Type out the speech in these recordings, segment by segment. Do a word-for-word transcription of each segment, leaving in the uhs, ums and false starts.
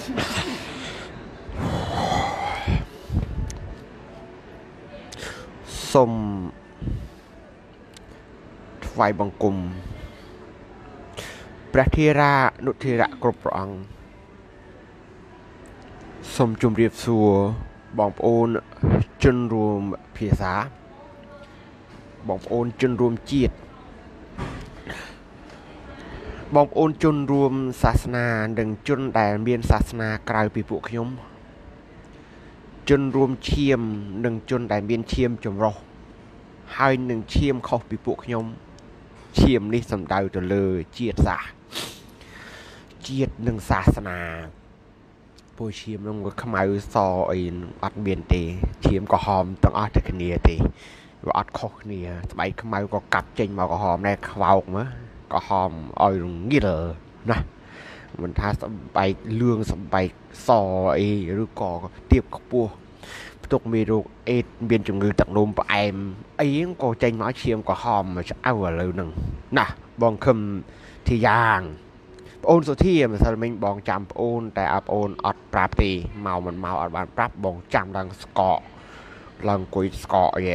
សូមថ្វាយបង្គំព្រះធេរានុធេរៈគ្រប់ព្រះអង្គសូមជម្រាបសួរបងប្អូនជនរួមភាសាបងប្អូនជនរួមជាតិបងប្អូនជនរួមសាសនានិងជនដែលមានសាសនាក្រៅពីពួកខ្ញុំជនរួមឈាមនិងជនដែលមានឈាមចម្រុះហើយនឹងឈាមខុសពីពួកខ្ញុំឈាមនេះសំដៅទៅលើជាតិសាសន៍ជាតិនិងសាសនាពួកឈាមនឹងខ្មៅសអីអត់មានទេឈាមក្រហមទាំងអស់តែគ្នាទេវាអត់ខុសគ្នាស្បែកខ្មៅក៏កាប់ចេញមកក្រហមដែរខ្វោកមើលក្រហមឲ្យរងាលណាមិនថាស្បែកលឿងស្បែកសអីឬក៏ទៀបខ្ពស់ផ្ទុកមេរោគអេដមានជំងឺទឹកនោមផ្អែមអីហ្នឹងក៏ចេញមកឈាមក្រហមឆ្អៅឥឡូវហ្នឹងណាបងខឹមធីយ៉ាងប្អូនសុធាម្សិលមិញបងចាំប្អូនតែអើប្អូនអត់ប្រាប់ទេមកមិនមកអត់បានប្រាប់បងចាំឡើងស្កកឡើងអង្គុយស្កកអី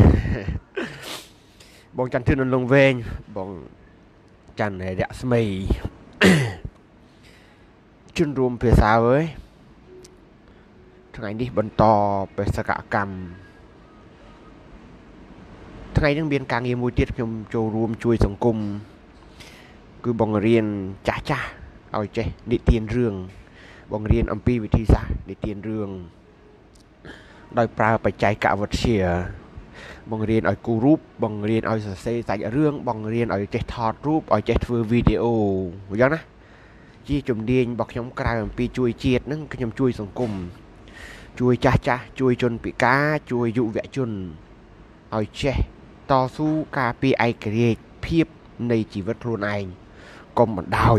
បងចាំធឿនលងវែងបងចាន់រស្មីជនរួមភាសាអើយថ្ងៃនេះបន្តបេសកកម្មថ្ងៃនេះមានការងារមួយទៀតខ្ញុំចូលរួមជួយសង្គមគឺបង្រៀនចាស់ចាស់ឲ្យចេះនិទានរឿងបង្រៀនអំពីវិធីសាស្ត្រនិទានរឿងដោយប្រើបច្ចេកវិទ្យាបង្រៀនឲ្យគូររូបបង្រៀនឲ្យសរសេរសាច់រឿងបង្រៀនឲ្យចេះថតរូបឲ្យចេះធ្វើវីដេអូអញ្ចឹងណាជាជំនាញរបស់ខ្ញុំក្រៅអំពីជួយជាតិហ្នឹងខ្ញុំជួយសង្គមជួយចាស់ចាស់ជួយជនពិការជួយយុវជនឲ្យចេះតស៊ូការពារឯករាជ្យភាពនៃជីវិតខ្លួនឯងកុំបណ្ដោយ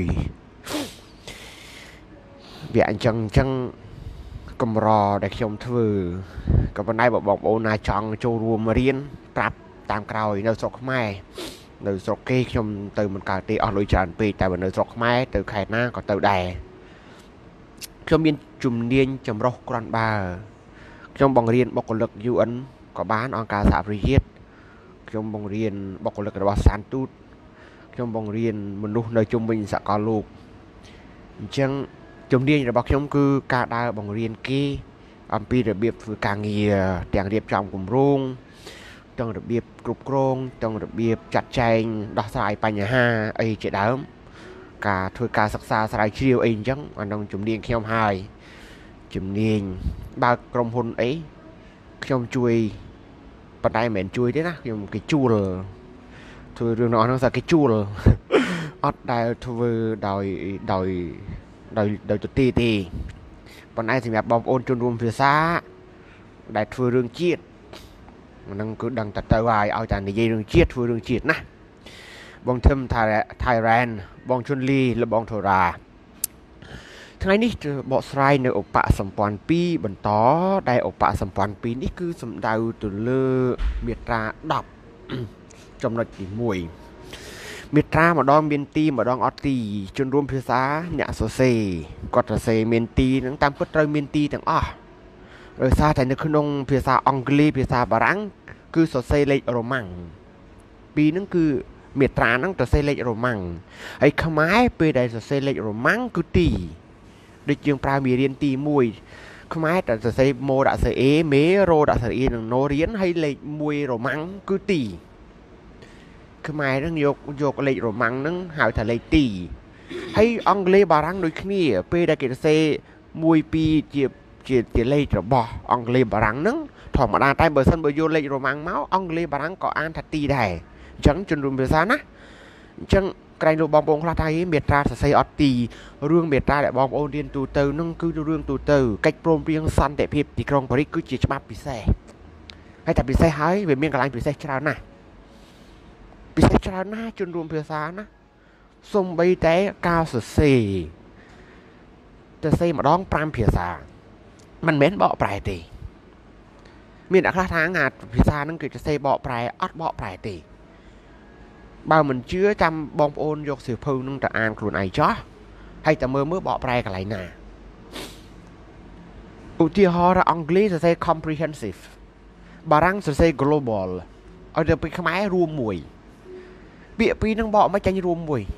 វាអញ្ចឹងអញ្ចឹងកម្រដែលខ្ញុំធ្វើក៏ប៉ុន្តែបើបងប្អូនណាចង់ចូលរួមរៀនប្រាប់តាមក្រោយនៅស្រុកខ្មែរនៅស្រុកគេខ្ញុំទៅមិនកើតទេអស់លុយច្រើនពេកតែបើនៅស្រុកខ្មែរទៅខេត្តណាក៏ទៅដែរខ្ញុំមានជំនាញចម្រុះគ្រាន់បើខ្ញុំបង្រៀនបុគ្គលិក យូ អិន ក៏បានអង្គការសហប្រជាជាតិខ្ញុំបង្រៀនបុគ្គលិករបស់សានទូតខ្ញុំបង្រៀនមនុស្សនៅជុំវិញសកលលោកអញ្ចឹងជំនាញរបស់ខ្ញុំគឺការដើរបង្រៀនគេអំពីរបៀបធ្វើការងារទាំងរៀបចំគម្រោងទាំងរបៀបគ្រប់គ្រងទាំងរបៀបចាត់ចែងដោះស្រាយបញ្ហាអីជាដើមការធ្វើការសិក្សាស្រាវជ្រាវអីអញ្ចឹងអានឹងជំនាញខ្ញុំហើយជំនាញបើកក្រុមហ៊ុនអីខ្ញុំជួយប៉ុន្តែមិនមែនជួយទេណាខ្ញុំគេជួលធ្វើរឿងនោះហ្នឹងស្អាគេជួលអត់ដែលធ្វើដោយដោយដោយដោយទទីទេប៉ុន្តែសម្រាប់បងប្អូនជនរួមភាសាដែលធ្វើរឿងជាតិហ្នឹងគឺដឹងតែទៅហើយឲ្យតែនិយាយរឿងជាតិធ្វើរឿងជាតិណាបងធឹមថៃរ៉ែនបងជុនលីលបងធរ៉ាថ្ងៃនេះបកស្រាយនៅឧបសម្ព័ន្ធពីរបន្តដែលឧបសម្ព័ន្ធពីរនេះគឺសំដៅទៅលើមាត្រាដប់ចំណុចទីមួយមាត្រាម្ដងមានទីម្ដងអត់ទីជនរួមភាសាអ្នកសរសេរគាត់សរសេរមានទីហ្នឹងតាមពិតត្រូវមានទីទាំងអស់ដោយសារតែនៅក្នុងភាសាអង់គ្លេសភាសាបារាំងគឺសរសេរលេខរ៉ូម៉ាំងពីរហ្នឹងគឺមាត្រាហ្នឹងសរសេរលេខរ៉ូម៉ាំងហើយខ្មែរពេលដែលសរសេរលេខរ៉ូម៉ាំងគឺទីដូចយើងប្រើមេរៀនទីមួយខ្មែរតែសរសេរម៉ូដាក់សរអេមេរ៉ូដាក់សរអេនិងណូរៀនហើយលេខមួយរ៉ូម៉ាំងគឺទីខ្មែរហ្នឹងយកយកលេខរ៉ូម៉ាំងហ្នឹងហៅថាលេខទីហើយអង់គ្លេសបារាំងដូចគ្នាពេលដែលគេសរសេរមួយពីរជាជាជាលេខរបស់អង់គ្លេសបារាំងហ្នឹងធម្មតាតែបើសិនបើយកលេខរ៉ូម៉ាំងមកអង់គ្លេសបារាំងក៏អានថាទីដែរអញ្ចឹងជនរួមភាសាណាអញ្ចឹងក្រែងលោកបងប្អូនខ្លះថាមេត្រាសរសេរអត់ទីរឿងមេត្រាដែលបងប្អូនរៀនទូទៅហ្នឹងគឺរឿងទូទៅកិច្ចព្រមព្រៀងសន្តិភាពទីក្រុងប៉ារីសគឺជាច្បាប់ពិសេសហើយតែពិសេសហើយវាមានកន្លែងពិសេសច្រើនណាស់ពិសេសច្រើនណាស់ជនរួមភាសាណាសំបីតែការសរសេរសរសេរម្ដងប្រាំភាសាមិនមែនបកប្រែទេមានអ្នកខ្លះថាងាភាសាហ្នឹងគឺសរសេរបកប្រែអត់បកប្រែទេបើមិនជឿចាំបងប្អូនយកសៀវភៅនឹងទៅអានខ្លួនឯងចោះហើយតែមើលមើលបកប្រែកន្លែងណាឧទាហរណ៍អង់គ្លេសសរសេរ comprehensive បារាំងសរសេរ global ឲ្យទៅពីខ្មែររួមមួយពាក្យពីរនឹងបកមកចាញ់រួមមួយ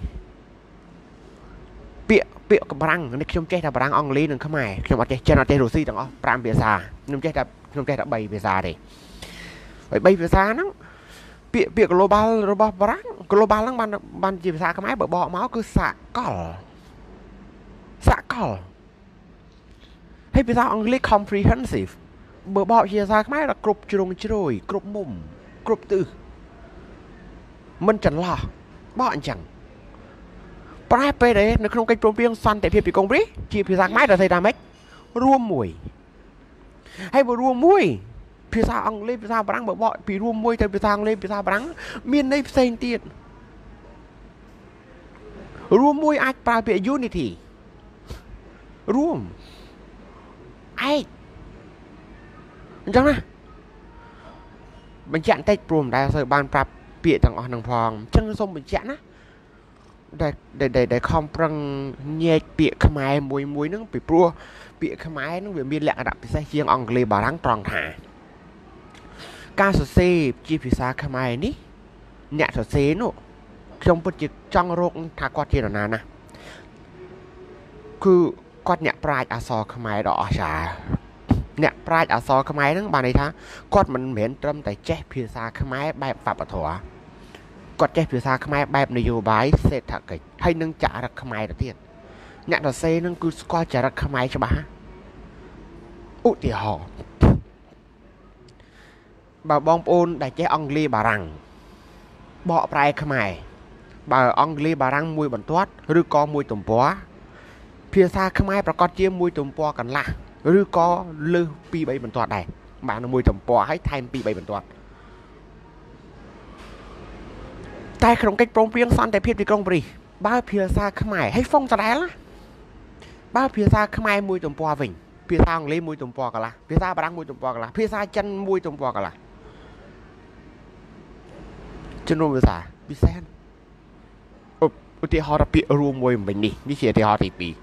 ពាក្យពាក្យបារាំងនេះខ្ញុំចេះតែបារាំងអង់គ្លេសនិងខ្មែរខ្ញុំអត់ចេះចិនអត់ចេះរុស្ស៊ីទាំងអស់5ភាសាខ្ញុំចេះតែខ្ញុំចេះតែ3ភាសាទេហើយ3ភាសាហ្នឹងពាក្យពាក្យ global របស់បារាំង global ហ្នឹងបានបានជាភាសាខ្មែរបើបកមកគឺសកលសកលហើយភាសាអង់គ្លេស comprehensive បើបកជាភាសាខ្មែរដល់គ្រប់ជ្រុងជ្រោយគ្រប់មុំគ្រប់ទិសមិនចន្លោះបកអញ្ចឹងប្រែពេលដែរនៅក្នុងកិច្ចព្រមព្រៀងសន្តិភាពពីកុងប្រេសជាភាសាខ្មែរតែស្អីថាម៉េចរួមមួយហើយបើរួមមួយភាសាអង់គ្លេសភាសាបារាំងបើបកពីរួមមួយទៅភាសាអង់គ្លេសភាសាបារាំងមានន័យផ្សេងទៀតរួមមួយអាចប្រើពាក្យ unity រួមឯកអញ្ចឹងណាបញ្ជាក់បន្តិចព្រមដែរសូវបានប្រាប់ពាក្យទាំងអស់នឹងផងអញ្ចឹងសូមបញ្ជាក់ណាដែលដែលដែលខំប្រឹងញែកពាក្យខ្មែរមួយមួយហ្នឹងពីព្រោះពាក្យខ្មែរហ្នឹងវាមានលក្ខណៈពិសេសជាងអង់គ្លេសបារាំងត្រង់ថាការសរសេរជាភាសាខ្មែរនេះអ្នកសរសេរនោះខ្ញុំពិតជាចង់រកថាគាត់ជានរណាណាគឺគាត់អ្នកប្រាជ្ញអក្សរខ្មែរដ៏អស្ចារ្យអ្នកប្រាជ្ញអក្សរខ្មែរហ្នឹងបានន័យថាគាត់មិនមែនត្រឹមតែចេះភាសាខ្មែរបែបវប្បធម៌គាត់ចេះភាសាខ្មែរបែបនយោបាយសេដ្ឋកិច្ចហើយនឹងចរិតខ្មែរទៅទៀតអ្នកសរសេរហ្នឹងគឺស្គាល់ចរិតខ្មែរច្បាស់ឧទាហរណ៍បើបងប្អូនដែលចេះអង់គ្លេសបារាំងបកប្រែខ្មែរបើអង់គ្លេសបារាំងមួយបន្ទាត់ឬក៏មួយទំព័រភាសាខ្មែរប្រកាសជាមួយទំព័រកន្លះឬក៏លើសពីរ 3បន្ទាត់ដែរបានមួយទំព័រហើយថែមពីរ 3បន្ទាត់តែក្នុងកិច្ចព្រមព្រៀងសន្តិភាពទីក្រុងប៉ារីសបើភាសាខ្មែរឲ្យហ្វុងដដែលណាបើភាសាខ្មែរមួយទំព័រវិញភាសាអង់គ្លេសមួយទំព័រកន្លះភាសាបារាំងមួយទំព័រកន្លះភាសាចិនមួយទំព័រកន្លះចំនួនភាសាពិសេសឧទាហរណ៍ពាក្យរួមមួយវិញនេះនេះជាឧទាហរណ៍ទីពីរ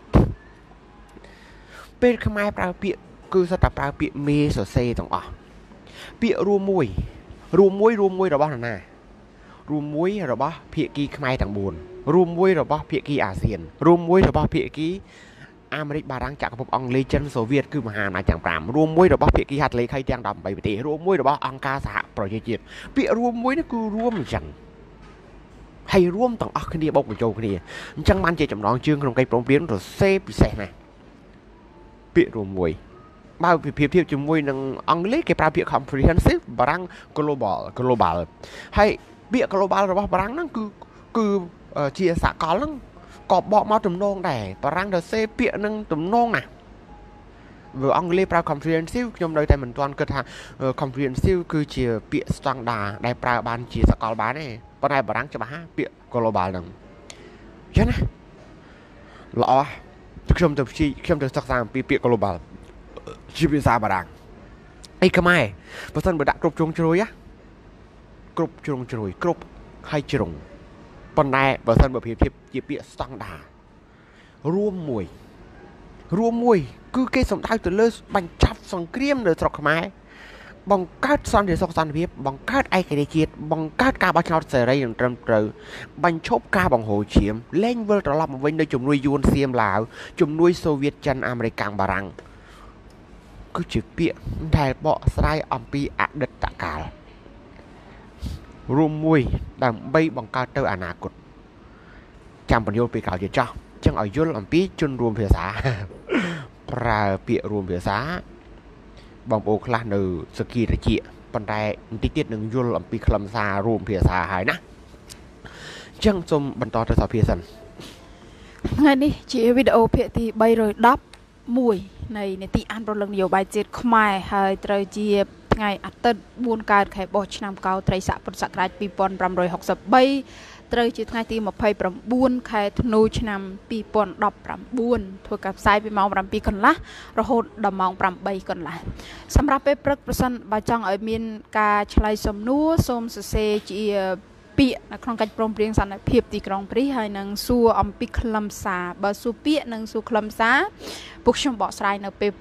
ពេលខ្មែរប្រើពាក្យគឺសិតតែប្រើពាក្យមេសរសេរទាំងអស់ពាក្យរួមមួយរួមមួយរួមមួយរបស់នរណារួមមួយរបស់ភាគីខ្មែរទាំងបួនរួមមួយរបស់ភាគីអាស៊ានរួមមួយរបស់ភាគីអាមេរិកបារាំងចក្រភពអង់គ្លេសចិនសូវៀតគឺមហាអំណាចទាំងប្រាំរួមមួយរបស់ភាគីហត្ថលេខីទាំងដប់ប្រាំប្រទេសរួមមួយរបស់អង្គការសហប្រជាជាតិពាក្យរួមមួយនេះគឺរួមអញ្ចឹងហើយរួមទាំងអស់គ្នាបូកបញ្ចូលគ្នាអញ្ចឹងបានជាចំណងជើងក្នុងកិច្ចព្រមព្រៀងរសេរពិសេសណាស់ពាក្យរួមមួយបើពីភាពធៀបជាមួយនឹងអង់គ្លេសគេប្រើពាក្យ comprehensive បារាំង global global ហើយពាក្យ global របស់បារាំងហ្នឹងគឺគឺជាសកលហ្នឹងក៏បកមកទំនងដែរបារាំងទៅសេពាក្យហ្នឹងទំនងណាវាអង់គ្លេសប្រើ comprehensive ខ្ញុំនៅតែមិនទាន់គិតថា comprehensive គឺជាពាក្យ standard ដែលប្រើបានជាសកលបានទេប៉ុន្តែបារាំងច្បាស់ណាពាក្យ global ហ្នឹងចឹងណាល្អខ្ញុំទៅខ្ញុំទៅសិក្សាអំពីពាក្យ global ជាភាសាបារាំងអីខ្មែរបើសិនបើដាក់គ្រប់ជ្រុងជ្រោយណាគ្រប់ជ្រុងជ្រោយគ្រប់ហើយជ្រុងប៉ុន្តែបើសិនបើប្រៀបធៀបជាពាក្យ standard រួមមួយរួមមួយគឺគេសំដៅទៅលើបញ្ចប់សង្គ្រាមនៅស្រុកខ្មែរបង្កើតសន្តិសុខសន្តិភាពបង្កើតឯករាជ្យជាតិបង្កើតការបោះឆ្នោតសេរីនិងត្រឹមត្រូវបញ្ឈប់ការបង្ហូរឈាមលែងវិលត្រឡប់មកវិញនៅជំនួយយួនសៀមឡាវជំនួយសូវៀតចិនអាមេរិកកាំងបារាំងគឺជាពាក្យដែលបកស្រាយអំពីអតីតកាលរួមមួយដើម្បីបង្កើតទៅអនាគតចាំបញ្យល់ពីក្រោយទៀតចោះចឹងឲ្យយល់អំពីជនរួមភាសាប្រើពាក្យរួមភាសាបងប្អូនខ្លះនៅសកីរជាប៉ុន្តែបន្តិចទៀតនឹងយល់អំពីខ្លឹមសាររួមភាសាហើយណាចឹងសូមបន្តទៅសាភាសិនថ្ងៃនេះជាវីដេអូភាគទីបីរយដប់មួយនៃនីតិអានប្រលឹងនយោបាយជាតិខ្មែរហើយត្រូវជាថ្ងៃអាទិត្យបួនកើតខែបោះឆ្នាំកោរត្រីស័កពុទ្ធសករាជពីរពាន់ប្រាំរយហុកសិបបីត្រូវជាថ្ងៃទីម្ភៃប្រាំបួនខែធ្នូឆ្នាំពីរពាន់ដប់ប្រាំបួនធ្វើការផ្សាយពីម៉ោងប្រាំពីរកន្លះរហូតដល់ម៉ោងប្រាំបីកន្លះសម្រាប់ពេលព្រឹកប្រសិនបើចង់ឲ្យមានការឆ្លើយសំណួរសូមសរសេរជាពាក្យនៅក្នុងកិច្ចព្រមព្រៀងសន្តិភាពទីក្រុងប៉ារីសហើយនឹងសួរអំពីខ្លឹមសារបើសួរពាក្យនិងសួរខ្លឹមសារពួកខ្ញុំបកស្រាយនៅពេលព្រឹក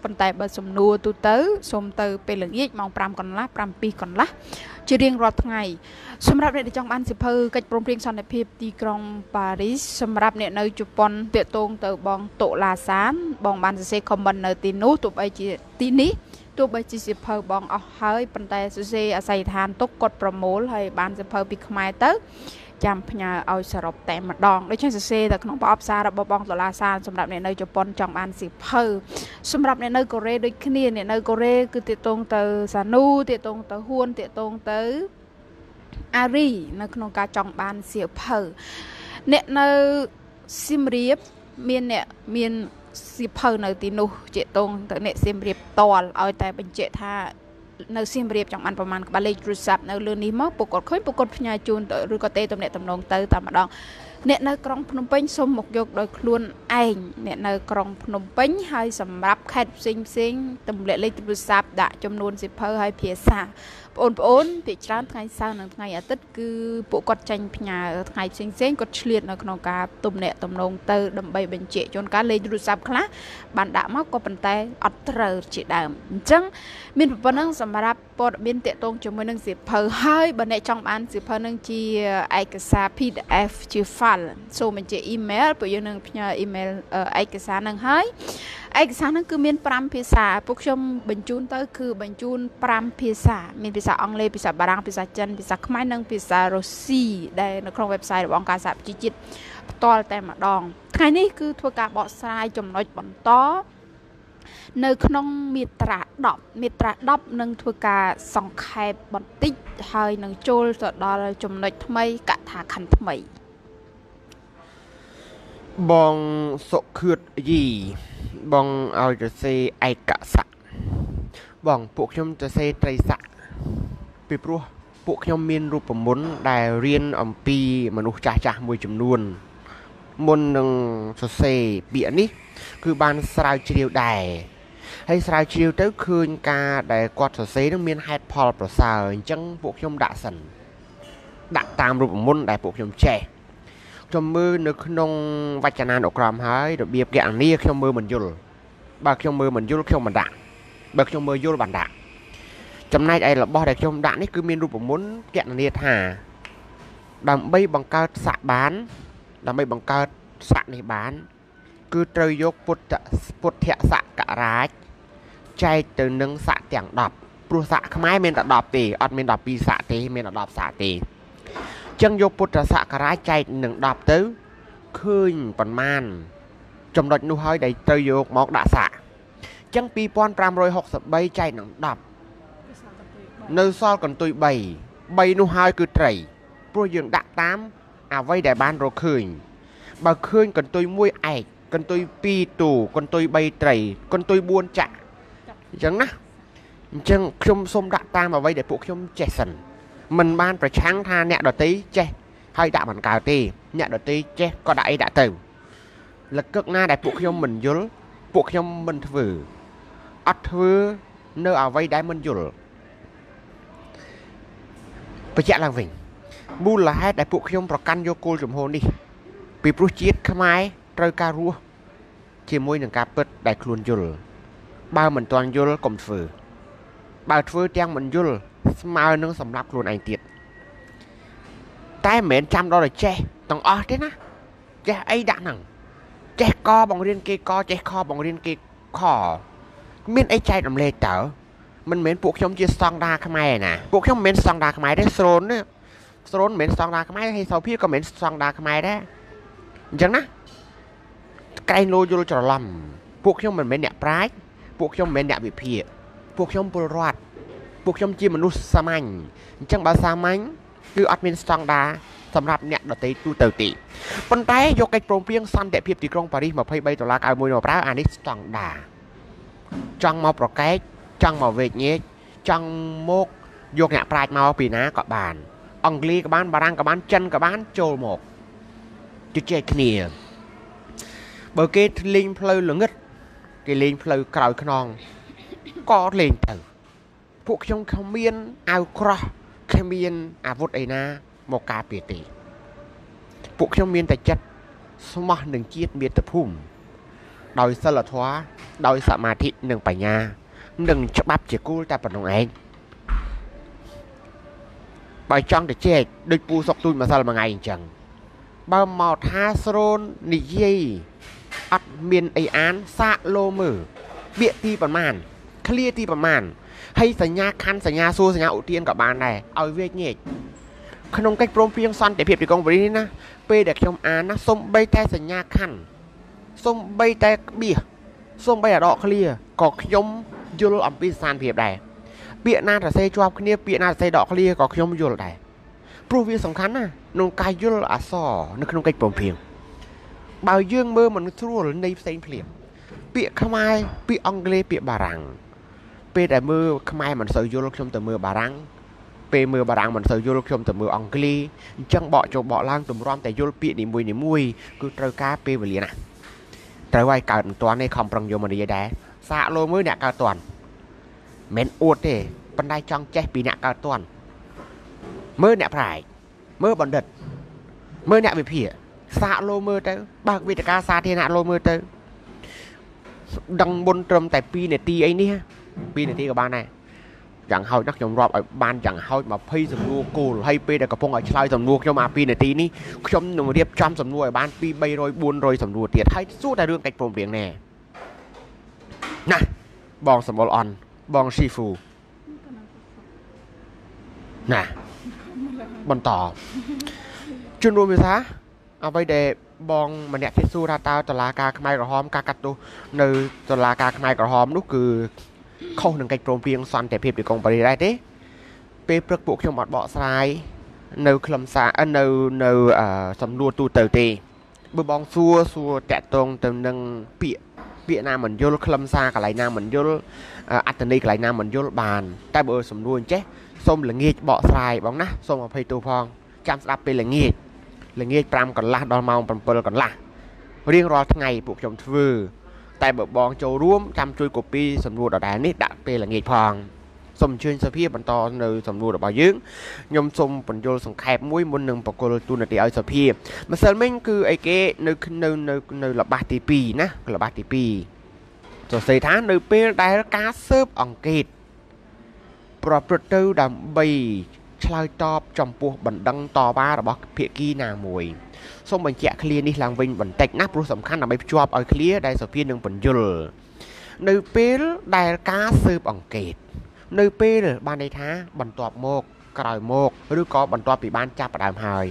ប៉ុន្តែបើសំណួរទូទៅសូមទៅពេលល្ងាចម៉ោង5កន្លះ7កន្លះជារៀងរាល់ថ្ងៃសម្រាប់អ្នកដែលចង់បានសិភៅកិច្ចព្រមព្រៀងសន្តិភាពទីក្រុងប៉ារីសសម្រាប់អ្នកនៅជប៉ុនតាកតងទៅបងតុលាសានបងបានសរសេរ comment នៅទីនោះទោះបីជាទីនេះទោះបីជាសិភៅបងអស់ហើយប៉ុន្តែសរសេរអាស័យដ្ឋានទុកគាត់ប្រមូលហើយបានសិភៅពីខ្មែរទៅចាំផ្ញើឲ្យសរុបតែម្ដងដូច្នេះសរសេរទៅក្នុងប្រអប់សាររបស់បងតុលាសានសម្រាប់អ្នកនៅជប៉ុនចង់បានសិភៅសម្រាប់អ្នកនៅកូរ៉េដូចគ្នាអ្នកនៅកូរ៉េគឺតាកតងទៅសានូតាកតងទៅហ៊ួនតាកតងទៅអារីនៅក្នុងការចង់បានសិភៅអ្នកនៅសៀមរាបមានអ្នកមានសិភៅនៅទីនោះជាតងទៅអ្នកសៀមរាបតលឲ្យតែបញ្ជាក់ថានៅសៀមរាបចង់បានប្រមាណក្បាលលេខទូរស័ព្ទនៅលើនេះមកពួកគាត់ឃើញពួកគាត់ផ្ញើជូនទៅឬក៏ទេទំនាក់ទំនងទៅតែម្ដងអ្នកនៅក្រុងភ្នំពេញសូមមកយកដោយខ្លួនឯងអ្នកនៅក្រុងភ្នំពេញហើយសម្រាប់ខេត្តផ្សេងផ្សេងទម្លាក់លេខទូរស័ព្ទដាក់ចំនួនសិភៅហើយភាសាបងប្អូនភាគច្រើនថ្ងៃសៅរ៍និងថ្ងៃអាទិត្យគឺពួកគាត់ចាញ់ផ្ញើថ្ងៃផ្សេងផ្សេងគាត់ឆ្លៀតនៅក្នុងការទំនាក់ទំនងទៅដើម្បីបញ្ជាក់ជួនកាលលេខទូរស័ព្ទខ្លះបានដាក់មកក៏ប៉ុន្តែអត់ត្រូវជាដើមអញ្ចឹងមានប៉ុណ្ណឹងសម្រាប់ព័ត៌មានតាក់ទងជាមួយនឹងសិភៅហើយបើអ្នកចង់បានសិភៅនឹងជាឯកសារ pê đê ép ជា file សូមបញ្ជាក់ email ពួកយើងនឹងផ្ញើ email ឯកសារនឹងហើយឯកសារហ្នឹងគឺមាន5ភាសាពួកខ្ញុំបញ្ជូនទៅគឺបញ្ជូន5ភាសាមានភាសាអង់គ្លេសភាសាបារាំងភាសាចិនភាសាខ្មែរនិងភាសារុស្ស៊ីដែលនៅក្នុង website របស់អង្គការសហប្រជាជាតិផ្ទាល់តែម្ដងថ្ងៃនេះគឺធ្វើការបកស្រាយចំណុចបន្តនៅក្នុងមាត្រា10មាត្រា10នឹងធ្វើការសង្ខេបបន្តិចហើយនឹងចូលទៅដល់ចំណុចថ្មីកថាខណ្ឌថ្មីបងសុខឿតយីបងឲ្យទៅសេឯកស័កបងពួកខ្ញុំទៅសេត្រីស័កពីព្រោះពួកខ្ញុំមានរូបមន្តដែលរៀនអំពីមនុស្សចាស់ចាស់មួយចំនួនមុននឹងសរសេរពាក្យនេះគឺបានស្រាវជ្រាវដែរហើយស្រាវជ្រាវទៅឃើញការដែលគាត់សរសេរនឹងមានហេតុផលប្រសើរអញ្ចឹងពួកខ្ញុំដាក់សិនដាក់តាមរូបមន្តដែលពួកខ្ញុំចេះខ្ញុំមើលនៅក្នុងវចនានុក្រមហើយរបៀបកណនីខ្ញុំមើលមិនយល់បើខ្ញុំមើលមិនយល់ខ្ញុំមិនដាក់បើខ្ញុំមើលយល់បានដាក់ចំណែកឯរបស់ដែលខ្ញុំដាក់នេះគឺមានរូបមន្តកណនីថាដើម្បីបង្កើតស័កបានដើម្បីបង្កើតស័កនេះបានគឺត្រូវយកពុទ្ធពុទ្ធសករាជចែកទៅនឹងស័កទាំង10ព្រោះស័កខ្មែរមានតែ10ទេអត់មាន12ស័កទេមានតែ10ស័កទេចឹងយកពុទ្ធសករាជចែកនឹង10ទៅឃើញប៉ុន្មានចំណុចនោះហើយដែលត្រូវយកមកដាក់ស័កចឹងពីរពាន់ប្រាំរយហុកសិបបីចែកនឹង10នៅសល់កន្ទុយ3 3នោះហើយគឺត្រីព្រោះយើងដាក់តាមអ្វីដែលបានរកឃើញបើឃើញកន្ទុយមួយឯកកន្ទុយពីរទូកន្ទុយ3ត្រីកន្ទុយ4ចាក់អញ្ចឹងណាអញ្ចឹងខ្ញុំសូមដាក់តាមអ្វីដែលពួកខ្ញុំចេះសិនមិនបានប្រឆាំងថាអ្នកដតីចេះហើយដាក់មិនកើតទេអ្នកដតីចេះក៏ដាក់អីដាក់ទៅលកឹកណាដែលពួកខ្ញុំមិនយល់ពួកខ្ញុំមិនធ្វើអត់ធ្វើនៅអ្វីដែលមិនយល់បញ្ជាក់ឡើងវិញមូលហេតុដែលពួកខ្ញុំប្រកាន់យកគោលជំហរនេះពីព្រោះជាតិខ្មែរត្រូវការរស់ជាមួយនឹងការពិតដែលខ្លួនយល់បើមិនទាន់យល់កុំធ្វើបើធ្វើទាំងមិនយល់ស្មើនឹងសម្រាប់ខ្លួនឯងទៀតតែមិនមែនចាំដល់តែចេះទាំងអស់ទេណាចេះអីដាក់ហ្នឹងចេះកបង្រៀនគេកចេះខបង្រៀនគេខមានអីចែករំលែកតើមិនមែនពួកខ្ញុំជាស្តង់ដារខ្មែរណាពួកខ្ញុំមិនមែនស្តង់ដារខ្មែរទេស្រូនទេស្រូនមិនមែនស្តង់ដារខ្មែរហើយសោភាក៏មិនមែនស្តង់ដារខ្មែរដែរអញ្ចឹងណាក្រែងលោយល់ច្រឡំពួកខ្ញុំមិនមែនអ្នកប្រាជ្ញពួកខ្ញុំមិនមែនអ្នកវិភាគពួកខ្ញុំពលរដ្ឋពួកខ្ញុំជាមនុស្សសាមញ្ញអញ្ចឹងបើសាមញ្ញគឺអត់មានស្តង់ដារសម្រាប់អ្នកដទៃទូទៅទេប៉ុន្តែយកកិច្ចព្រមព្រៀងសន្តិភាពទីក្រុងប៉ារីស23ដុល្លារ91មកប្រើអានេះស្តង់ដារចង់មកប្រកែកចង់មកវេកញែកចង់មកយកអ្នកប្រាជ្ញមកពីណាក៏បានអង់គ្លេសក៏បានបារាំងក៏បានចិនក៏បានចូលមកជជែកគ្នាបើគេលេងផ្លូវល្ងឹតគេលេងផ្លូវក្រោយខ្នងក៏លេងទៅពួកខ្ញុំគ្មានអាវក្រោះគ្មានអាវុធអីណាមកការពារទេពួកខ្ញុំមានតែចិត្តស្មោះនឹងជាតិមាតុភូមិដោយសិលធម៌ដោយសមាធិនិងបញ្ញានិងច្បាប់ជាគោលតែប៉ុណ្្នឹងឯងបើចង់ទៅជែកដូចពូសុកទូចម្សិលមួយថ្ងៃអញ្ចឹងបើមកថាស្រូននិយាយអត់មានអីអានសាកលោមើពាក្យទីប្រមាណឃ្លាទីប្រមាណហើយសញ្ញាខណ្ឌសញ្ញាសួរសញ្ញាឧទានក៏បានដែរឲ្យវាញែកក្នុងកិច្ចព្រមព្រៀងសន្តិភាពទីក្រុងប៉ារីសនេះណាពេលដែលខ្ញុំអានណាសំបីតែសញ្ញាខណ្ឌសំបីតែក្បៀសសំបីអាដកឃ្លាក៏ខ្ញុំយល់អំពីស្ថានភាពដែរពាក្យណាសរសេរជាប់គ្នាពាក្យណាសរសេរដកឃ្លាក៏ខ្ញុំយល់ដែរព្រោះវាសំខាន់ណាក្នុងការយល់អក្សរនៅក្នុងកិច្ចព្រមព្រៀងបើយើងមើលមិនស្រួលនៃផ្សេងភ្លាមពាក្យខ្មែរពាក្យអង់គ្លេសពាក្យបារាំងពេលដែលមើលខ្មែរមិនសូវយល់ខ្ញុំទៅមើលបារាំងពេលមើលបារាំងមិនសូវយល់ខ្ញុំទៅមើលអង់គ្លេសអញ្ចឹងបកចូលបកឡើងទម្រាំតែយល់ពាក្យនីមួយនីមួយគឺត្រូវការពេលវេលាណាត្រូវឲ្យកើតមិនទាន់ទេខំប្រឹងយកមកនិយាយដែរសាកលោមើលអ្នកកើតទាន់មិនអួតទេប៉ុន្តែចង់ចេះពីអ្នកកើតទាន់មើលអ្នកប្រាជ្ញមើលបណ្ឌិតមើលអ្នកវិភាគសាកលោមើលទៅបើកវេទិកាសាធារណៈលោមើលទៅដឹងមុនត្រឹមតែពីរនាទីអីនេះពីរនាទីក៏បានដែរយ៉ាងហោចណាស់ខ្ញុំរាប់ឲ្យបានយ៉ាងហោចยี่สิบសំណួរគោលហើយពេលដែលកំពុងឲ្យឆ្លើយសំណួរខ្ញុំអាពីរនាទីនេះខ្ញុំនឹងរៀបចំសំណួរឲ្យបានពីបីរយបួនរយសំណួរទៀតហើយសួរតែរឿងកិច្ចព្រមព្រៀងណែណាបងសម្បល់អន់បងស៊ីហ្វូណាបន្តជួនរួមវាថាអ្វីដែលបងម្នាក់គេសួរថាតើតុលាការខ្មែរក្រហមការកាត់ទោសនៅតុលាការខ្មែរក្រហមនោះគឺខុសនឹងកិច្ចព្រមព្រៀងសន្តិភាពទីក្រុងប៉ារីសដែរទេពេលព្រឹកពួកខ្ញុំអត់បកស្រាយនៅខ្លឹមសារនៅនៅសំណួរទូទៅទេបើបងសួរសួរតាក់ទងទៅនឹងពាក្យពាក្យណាមិនយល់ខ្លឹមសារកន្លែងណាមិនយល់អត្ថន័យកន្លែងណាមិនយល់បានតែបើសំណួរអញ្ចេះសូមល្ងាចបកស្រាយបងណាសូមអភ័យទោសផងចាំស្ដាប់ពេលល្ងាចល្ងាចប្រាំកន្លះដល់ម៉ោងbảyកន្លះរៀងរាល់ថ្ងៃពួកខ្ញុំធ្វើតែបើបងចូលរួមចាំជួយកូពីសំណួរដដែលនេះដាក់ពេលល្ងាចផងសូមអញ្ជើញសភាបន្តនៅសំណួររបស់យើងខ្ញុំសូមបញ្យល់សង្ខេបមួយមុននឹងបកគលទូនាទីឲ្យសភាម្សិលមិញគឺអីគេនៅនៅនៅនៅល្បះទីពីរណាល្បះទីពីរសរសេរថានៅពេលដែលការស៊ើបអង្កេតប្រព្រឹត្តទៅដើម្បីឆ្លើយតបចំពោះបណ្ដឹងតវ៉ារបស់ភាគីណាមួយសូមបញ្ជាក់ឃ្លានេះឡើងវិញបន្តិចណាព្រោះសំខាន់ដើម្បីភ្ជាប់ឲ្យឃ្លាដែលសភានឹងបញ្យល់នៅពេលដែលការស៊ើបអង្កេតនៅពេលបានន័យថាបន្ទាប់មកក្រោយមកឬក៏បន្ទាប់ពីបានចាប់ផ្ដើមហើយ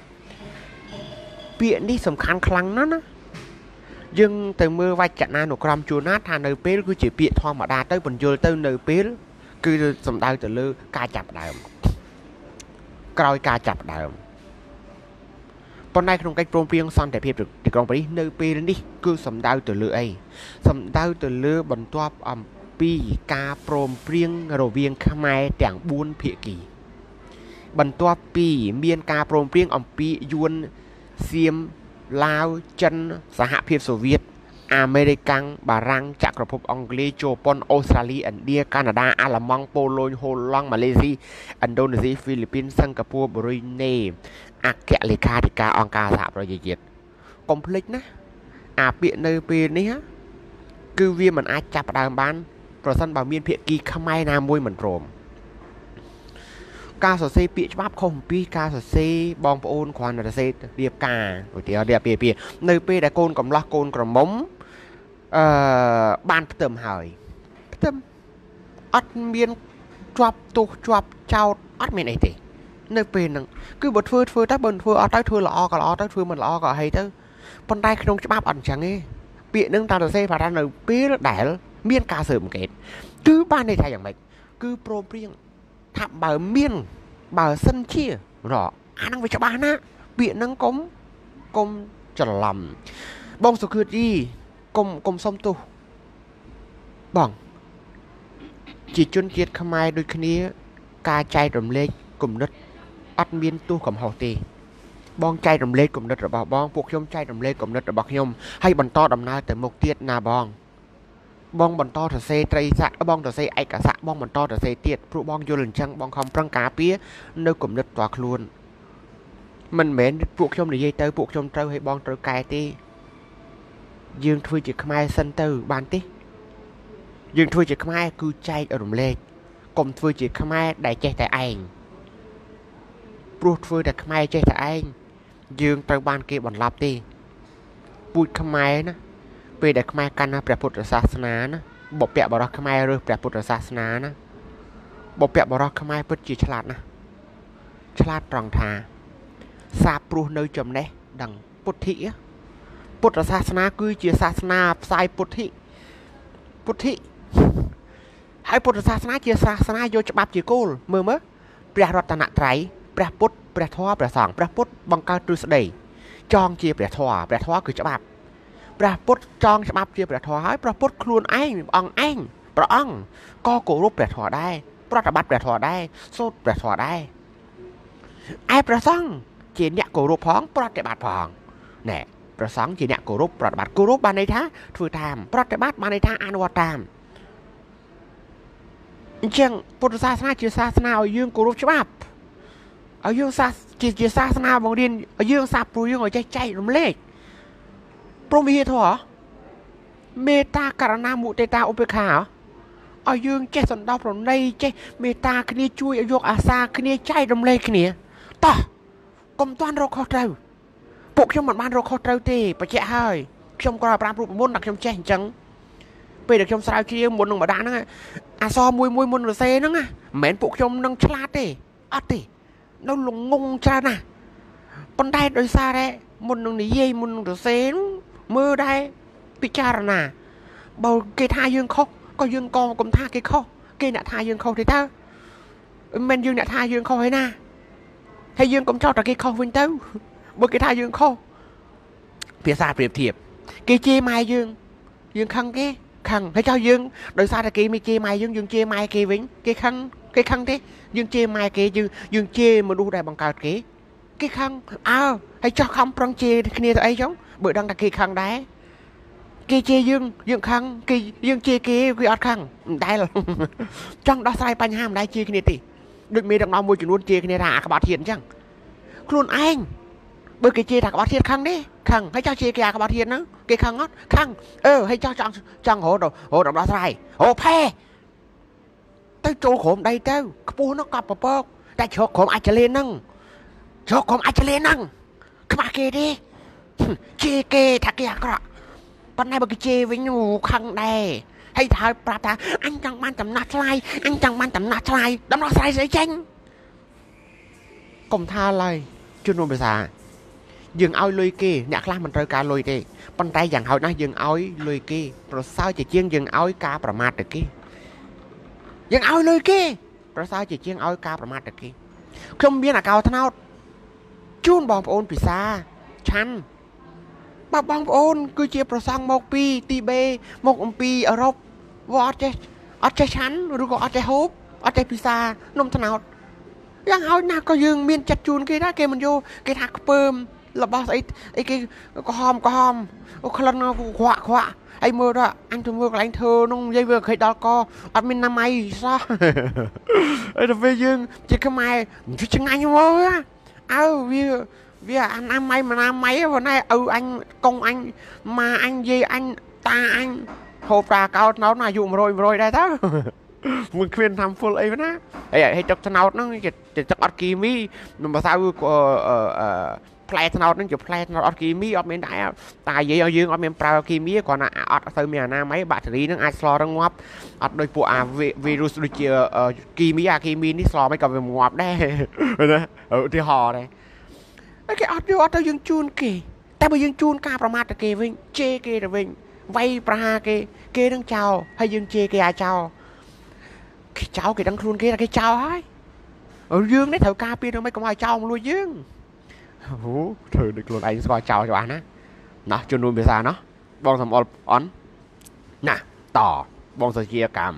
ពាក្យនេះសំខាន់ខ្លាំងណាស់ណាយើងទៅមើលវចនានុក្រមជួនណាថានៅពេលគឺជាពាក្យធម្មតាទៅបញ្យល់ទៅនៅពេលគឺសំដៅទៅលើការចាប់ផ្ដើមក្រោយការចាប់ផ្ដើមប៉ុន្តែក្នុងកិច្ចព្រមព្រៀងសន្តិភាពទីក្រុងប៉ារីសនៅពេលនេះគឺសំដៅទៅលើអីសំដៅទៅលើបន្ទាប់អំពីការព្រមព្រៀងរវាងខ្មែរទាំងបួនភាគីបន្ទាប់ពីមានការព្រមព្រៀងអំពីយួនសៀមឡាវចិនសហភាពសូវៀតអាមេរិកបារាំងចក្រភពអង់គ្លេសជប៉ុនអូស្ត្រាលីឥណ្ឌាកាណាដាអាល្លឺម៉ង់ប៉ូឡូញហូឡង់ម៉ាឡេស៊ីឥណ្ឌូនេស៊ីហ្វីលីពីនសិង្ហបុរីប៊រុយណេអគ្គលេខាធិការអង្គការសហប្រជាជាតិកុំភ្លេចណាអាពាក្យនៅពេលនេះគឺវាមិនអាចចាប់ផ្ដើមបានប្រសិនបើមានភាគីខ្មែរណាមួយមិនព្រមការសរសេរពាក្យច្បាប់ខុសអំពីការសរសេរបងប្អូនគ្រាន់តែសរសេររៀបការឧទាហរណ៍រៀបពីពីនៅពេលដែលកូនកំឡោះកូនក្រមុំអឺបានផ្ទឹមហើយផ្ទឹមអត់មានជាប់ទោសជាប់ចោតអត់មានអីទេនៅពេលហ្នឹងគឺបើធ្វើធ្វើទៅបើធ្វើអត់ទៅធ្វើល្អក៏ល្អទៅធ្វើមិនល្អក៏ហីទៅប៉ុន្តែក្នុងច្បាប់អត់អញ្ចឹងទេពាក្យហ្នឹងតាមសរសេរថានៅពេលដែលមានការស៊ើបអង្កេតគឺបានន័យថាយ៉ាងម៉េចគឺព្រមព្រៀងថាបើមានបើសិនជារកអាហ្នឹងវាច្បាស់ណាស់ពាក្យហ្នឹងកុំកុំច្រឡំបងសុខឿនជីកុំកុំសុំទោសបងជាជនជាតិខ្មែរដូចគ្នាការចែករំលែកគំនិតអត់មានទោសកំហុសទេបងចែករំលែកគំនិតរបស់បងពួកខ្ញុំចែករំលែកគំនិតរបស់ខ្ញុំហើយបន្តដំណើរទៅមុខទៀតណាបងបងបន្តសរសេរត្រីស័កបងសរសេរឯកសារបងបន្តសរសេរទៀតព្រោះបងយល់អញ្ចឹងបងខំប្រឹងការពារនៅគំនិតផ្ទាល់ខ្លួនមិនមែនពួកខ្ញុំនិយាយទៅពួកខ្ញុំត្រូវឲ្យបងត្រូវកែទេ dương thui chỉ khai sân từ ban tí dương thui chỉ khai cứ chạy ở đồng lệ cùng thui chỉ khai đại chạy tại anh bút thui đại khai chạy tại anh dương tàu ban kia bọn lạp đi bút khai nó về đại khai căn nó bẹp bút ở xa xa nó bộ bẹp bảo đó khai rồi bẹp bút ở xa xa nó bộ bẹp bảo đó khai bút chỉฉลาดนะฉลาดตรองทาซาปรูnơi chấm đấy đằng bút thịพุทธศาสนาคือเจียศาสนาสายพุทธิพุทธิให้พุทธศาสนาเจียศาสนาโยฉบับเจียกูลเมื่อเมื่อพระรัตนตรัยพระพุทธพระทวพระสองพระพุทธบังการตรุษเดย์จองเจียพระทวพระทวคือฉบับพระพุทธจองฉบับเจียพระทวให้พระพุทธครูนไอ้องไอ้พระองก็โกรุพระทวได้ปฏิบัติพระทวได้สุดพระทวได้ไอ้พระสองเจียเนี่ยโกรุพ้องปฏิบัติพ้องเนี่ยประสงค์จีเนี่ยกูรูปปฏิบัติกูรูปบานในท่าถือตามปฏิบัติบานในท่าอนุวัตตามเช่นพุทธศาสนาจีศาสนาเอายื่นกูรูปฉบับเอายื่นศาสจีจีศาสนาบางเรียนเอายื่นซาปรุยื่นเอาใจใจลมเล็กโปรมีเหตุเหรอเมตตาการณามุเตตาอุเบกขาเอายื่นเจสันดาวผลในเจเมตตาคณีช่วยเอายกอาซาคณีใจลมเล็กคณีต่อกรมต้อนเราเข้าใจพวกชมมันบ้านเราเขาเตาตีประเจ้าให้ชมกระปรามรูปมุนดักชมแจ้งจังไปเด็กชมสาวเชียมุนหนึ่งมาด่านั่งอาซอมวยมวยมุนหรือเซนั่งอ่ะเหม็นพวกชมนั่งฉลาดตีอัดตีนั่งลงงงจ้าน่ะปนได้โดยซาได้มุนหนึ่งนี่เย่มุนหรือเซมือได้พิจารณาเบาเกท่ายืนเขาก็ยืนกองกลมท่าเกเขาเกน่ะท่ายืนเขาที่เต้าเมนยืนน่ะท่ายืนเขาให้น่ะให้ยืนกลมเจ้าตะเกเขาวิ่งเต้าบนกีทายืงเข้าเพียซาเปรียบเทียบเกจีไม้ยืงยืงคังเกคังให้เจ้ายืงโดยซาตะเกมีเจไม้ยืงยืงเจไม้เกวิงเกคังเกคังเตยืงเจไม้เกยืงยืงเจมาดูได้บังการเกเกคังอ้าวให้เจ้าคำปรังเจคณีตัวไอ้จ้องเบื่อดังตะเกคังได้เกเจยืงยืงคังเกยืงเจเกวิอัดคังได้หรอจังดอสไลปัญหาได้เจคณีติดึกมีดังน้องมวยจุนวนเจคณีราขบาเทียนจังครูนไอ้เบอร์เกจีถักบาเทียนคังดิคังให้เจ้าเชียร์กีฬากับบาเทียนนะเกคังงอดคังเออให้เจ้าจังจังโหดโหดดำราไทยโหแพ้ตั้งโจขมได้เจ้าขปูนกกับปะปอกแต่โชกขมอาจจะเล่นนั่งโชกขมอาจจะเล่นนั่งขมาเกดิเจเกถักยากระปันในเบอร์เกจีวิ่งหนูคังได้ให้ทายปราบตาอันจังมันจำนัดไล่อันจังมันจำนัดไล่ดำราไทยใส่เจงกลมท่าอะไรจุนนภาษายังเอาลุยกีเนี่ยคลามันเจอการลุยดีปันใจอย่างเขานะยังเอาลุยกีเพราะsao chỉ chiênยังเอากาประมาทตะกี้ยังเอาลุยกีเพราะsao chỉ chiênเอากาประมาทตะกี้คมเบียนอ่ะเก่าท่านเอาจูนบองโอนปีซาชันบองโอนคือเจียประสังมกปีตีเบมกอมปีอรบวอดเจอดเจชันหรือก็อดเจฮุบอดเจปีซานมท่านเอายังเอาหน้าก็ยังเมียนจัดจูนกีได้เกมันโยเกทักเปิมlà bao ấy ấy cái có hòm có hòm có lần nào khọa khọa anh mơ đó anh thường mơ anh thơ nông dây vừa khởi đó co ăn bên năm ay sao ấy là về dương chỉ cái mày chỉ chừng anh mơ á áo vì vì anh năm ay mà năm mấy hôm nay ừ anh công anh mà anh gì anh ta anh hộp trà cao nó là dùng rồi rồi đây đóมึงเคลื่อนทำ full ไอ้นะไอ้ให้จับถนอดนั่งจะจะจับอัดกีมีมันมาสาวก็เอ่อเอ่อแพลถนอดนั่งจะแพลถนอดอัดกีมีอัดไม่ได้ตายเยอะยืงอัดไม่ปลากีมีก่อนอ่ะอัดเติมมีหน้าไม้แบตเตอรี่นั่งอัดสโลร์งับอัดโดยพวกอ่ะวีรุสโดยเจอกีมีอะกีมีนี่สโลร์ไม่กับเป็นงับได้นะเออที่ห่อเลยไอ้แกอัดอยู่อัดเอายังจูนเกแต่ไปยังจูนกาประมาทแต่เกวิ่งเจเกแต่วิ่งไวปลาเกเกนั่งเจ้าให้ยังเจเกอาเจ้าcái cháu cái đăng luôn kia là cái cháu ấy ở dương đấy thợ ca pin nó mấy con ai cháu luôn dương hú thử được luôn anh coi cháu cho bạn á nó cho nuôi bây giờ nó bong thầm on nè tỏ bong sợi chia cầm